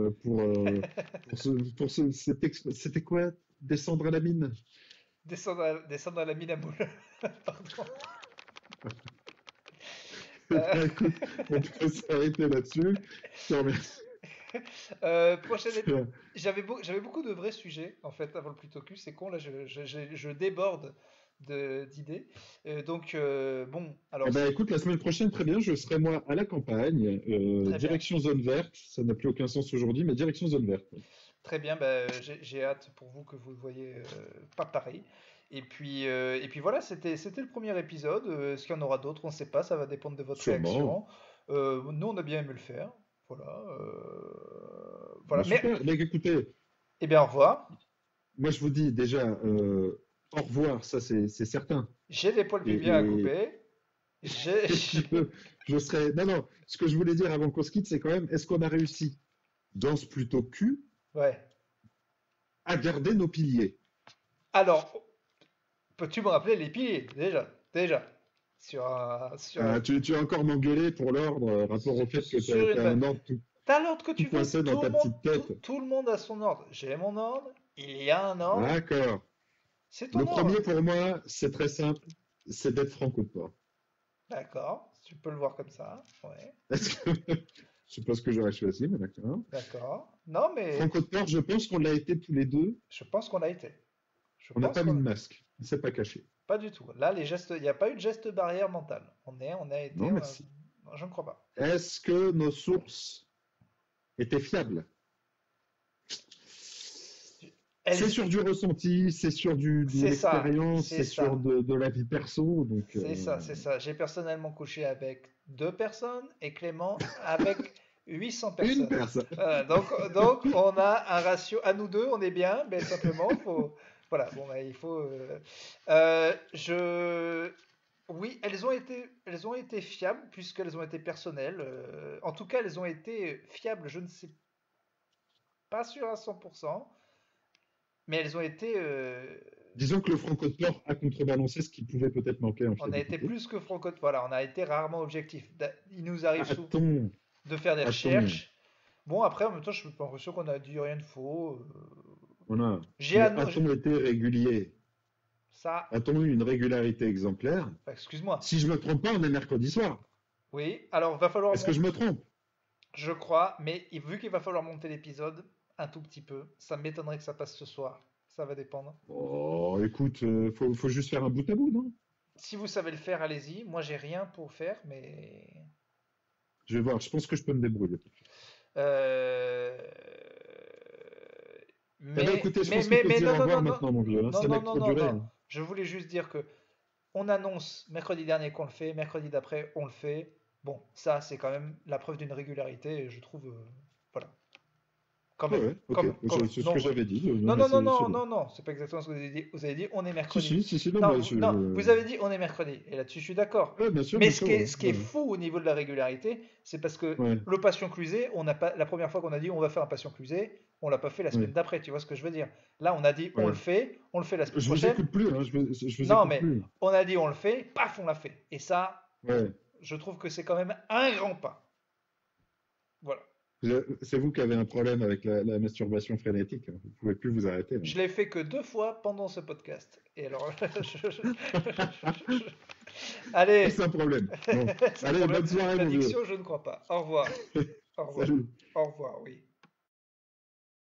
pour c'était quoi? Descendre à la mine? Descendre à la mine à moules. Pardon. Eh Euh, bien, écoute, on peut s'arrêter là-dessus. Je te remercie. prochaine j'avais beaucoup de vrais sujets en fait avant le Plutocus, c'est con là, je déborde d'idées. Donc bon, Eh alors ben, écoute, la semaine prochaine, très bien, je serai moi à la campagne, très bien, direction zone verte. Ça n'a plus aucun sens aujourd'hui, mais direction zone verte. très bien. Bah, j'ai hâte pour vous que vous le voyez pas pareil. Et puis voilà, c'était le premier épisode. Est-ce qu'il y en aura d'autres? On ne sait pas, ça va dépendre de votre Sûrement. réaction. Nous, on a bien aimé le faire. Voilà. Ben, Voilà. Mais, super. Ben, écoutez, eh bien, au revoir. moi, je vous dis déjà au revoir, ça c'est certain. J'ai des poils Et, pubiens à et, couper. J'ai. et puis, je serai. Non, non, ce que je voulais dire avant qu'on se quitte, c'est quand même, est-ce qu'on a réussi, dans ce plutôt cul, Ouais. à garder nos piliers? Alors, peux-tu me rappeler les piliers, déjà? Déjà. Sur un. Tu vas encore m'engueuler pour l'ordre, rapport au fait que Sur tu une as base. un ordre T'as l'ordre que tout tu veux. coincé dans ta petite tête. Tout le monde a son ordre. J'ai mon ordre. Il y a un ordre. D'accord. C'est ton Le premier ordre. pour moi, c'est très simple, c'est d'être franco-port. D'accord. Tu peux le voir comme ça. Ouais. Est-ce que... Je sais pas ce que j'aurais choisi, mais d'accord. D'accord. Non, mais Franco-port, je pense qu'on l'a été tous les deux. je pense qu'on l'a été. Je On n'a pense pas mis qu'on de masque. On s'est pas caché. pas du tout. Là, les gestes, il n'y a pas eu de geste barrière mentale. On a été. Non, merci. Non, je ne crois pas. Est-ce que nos sources étaient fiables? Elles, C'est sur du ressenti, c'est sur de c'est ça. l'expérience, C'est c'est sur ça. de la vie perso. Donc, C'est ça, c'est ça. J'ai personnellement couché avec 2 personnes et Clément avec 800 une personnes. personne. Donc on a un ratio à nous deux, on est bien, mais simplement, voilà, bon, bah, il faut. Oui, elles ont été fiables puisqu'elles ont été personnelles. En tout cas, elles ont été fiables, je ne sais pas sûr à 100%, mais elles ont été. Disons que le franco-port a contrebalancé ce qui pouvait peut-être manquer en On a été fiabilité. plus que franco. Voilà, on a été rarement objectif. Il nous arrive Attends, de faire des attends. recherches. Bon, après, en même temps, je suis pas l'impression qu'on a dit rien de faux. Voilà. J'ai Mais anno- a-t-on été régulier? Ça. A-t-on eu une régularité exemplaire? Enfin, excuse-moi. Si je me trompe pas, on est mercredi soir. Oui, alors va falloir Est-ce que je me trompe? je crois, mais vu qu'il va falloir monter l'épisode un tout petit peu, ça m'étonnerait que ça passe ce soir. Ça va dépendre. Oh, écoute, faut juste faire un bout à bout, non? Si vous savez le faire, allez-y. Moi, j'ai rien pour faire, mais. Je vais voir, je pense que je peux me débrouiller. Euh, Eh bien, écoutez, je pense qu'il faut se dire non, au non, non, revoir non, maintenant, mon vieux, hein. non, Ça va non, non, trop non, durer, non. hein. Je voulais juste dire que on annonce mercredi dernier qu'on le fait, mercredi d'après on le fait. Bon, ça c'est quand même la preuve d'une régularité, et je trouve, voilà, quand Ouais, même, ouais, ok. quand même. C'est ce Non, que j'avais dit. Non, non, mais non, non, c'est non, bon. non, non, c'est pas exactement ce que vous avez dit. Vous avez dit on est Si, mercredi. si, si, si, non, Non, bah, non, vous avez dit on est mercredi. Et là-dessus, je suis d'accord. Ouais, bien sûr, Mais bien sûr, ce ouais. qui est fou au niveau de la régularité, c'est parce que Ouais, le patient clusé, on n'a pas, la première fois qu'on a dit on va faire un patient clusé, on l'a pas fait la ouais, semaine d'après, tu vois ce que je veux dire. Là, on a dit ouais. on le fait la semaine Je vous prochaine. écoute plus, hein, je vous Non, écoute mais plus. on a dit on le fait, paf, on l'a fait. Et ça, Ouais. je trouve que c'est quand même un grand pas. Voilà. C'est vous qui avez un problème avec la masturbation frénétique, hein. Vous pouvez plus vous arrêter, là. Je l'ai fait que 2 fois pendant ce podcast. Et alors, allez, C'est un problème. Bon. c'est un Allez, problème. bonne soirée, mon vieux. L'addiction, je ne crois pas. Au revoir. Au revoir. Salut. Au revoir, oui.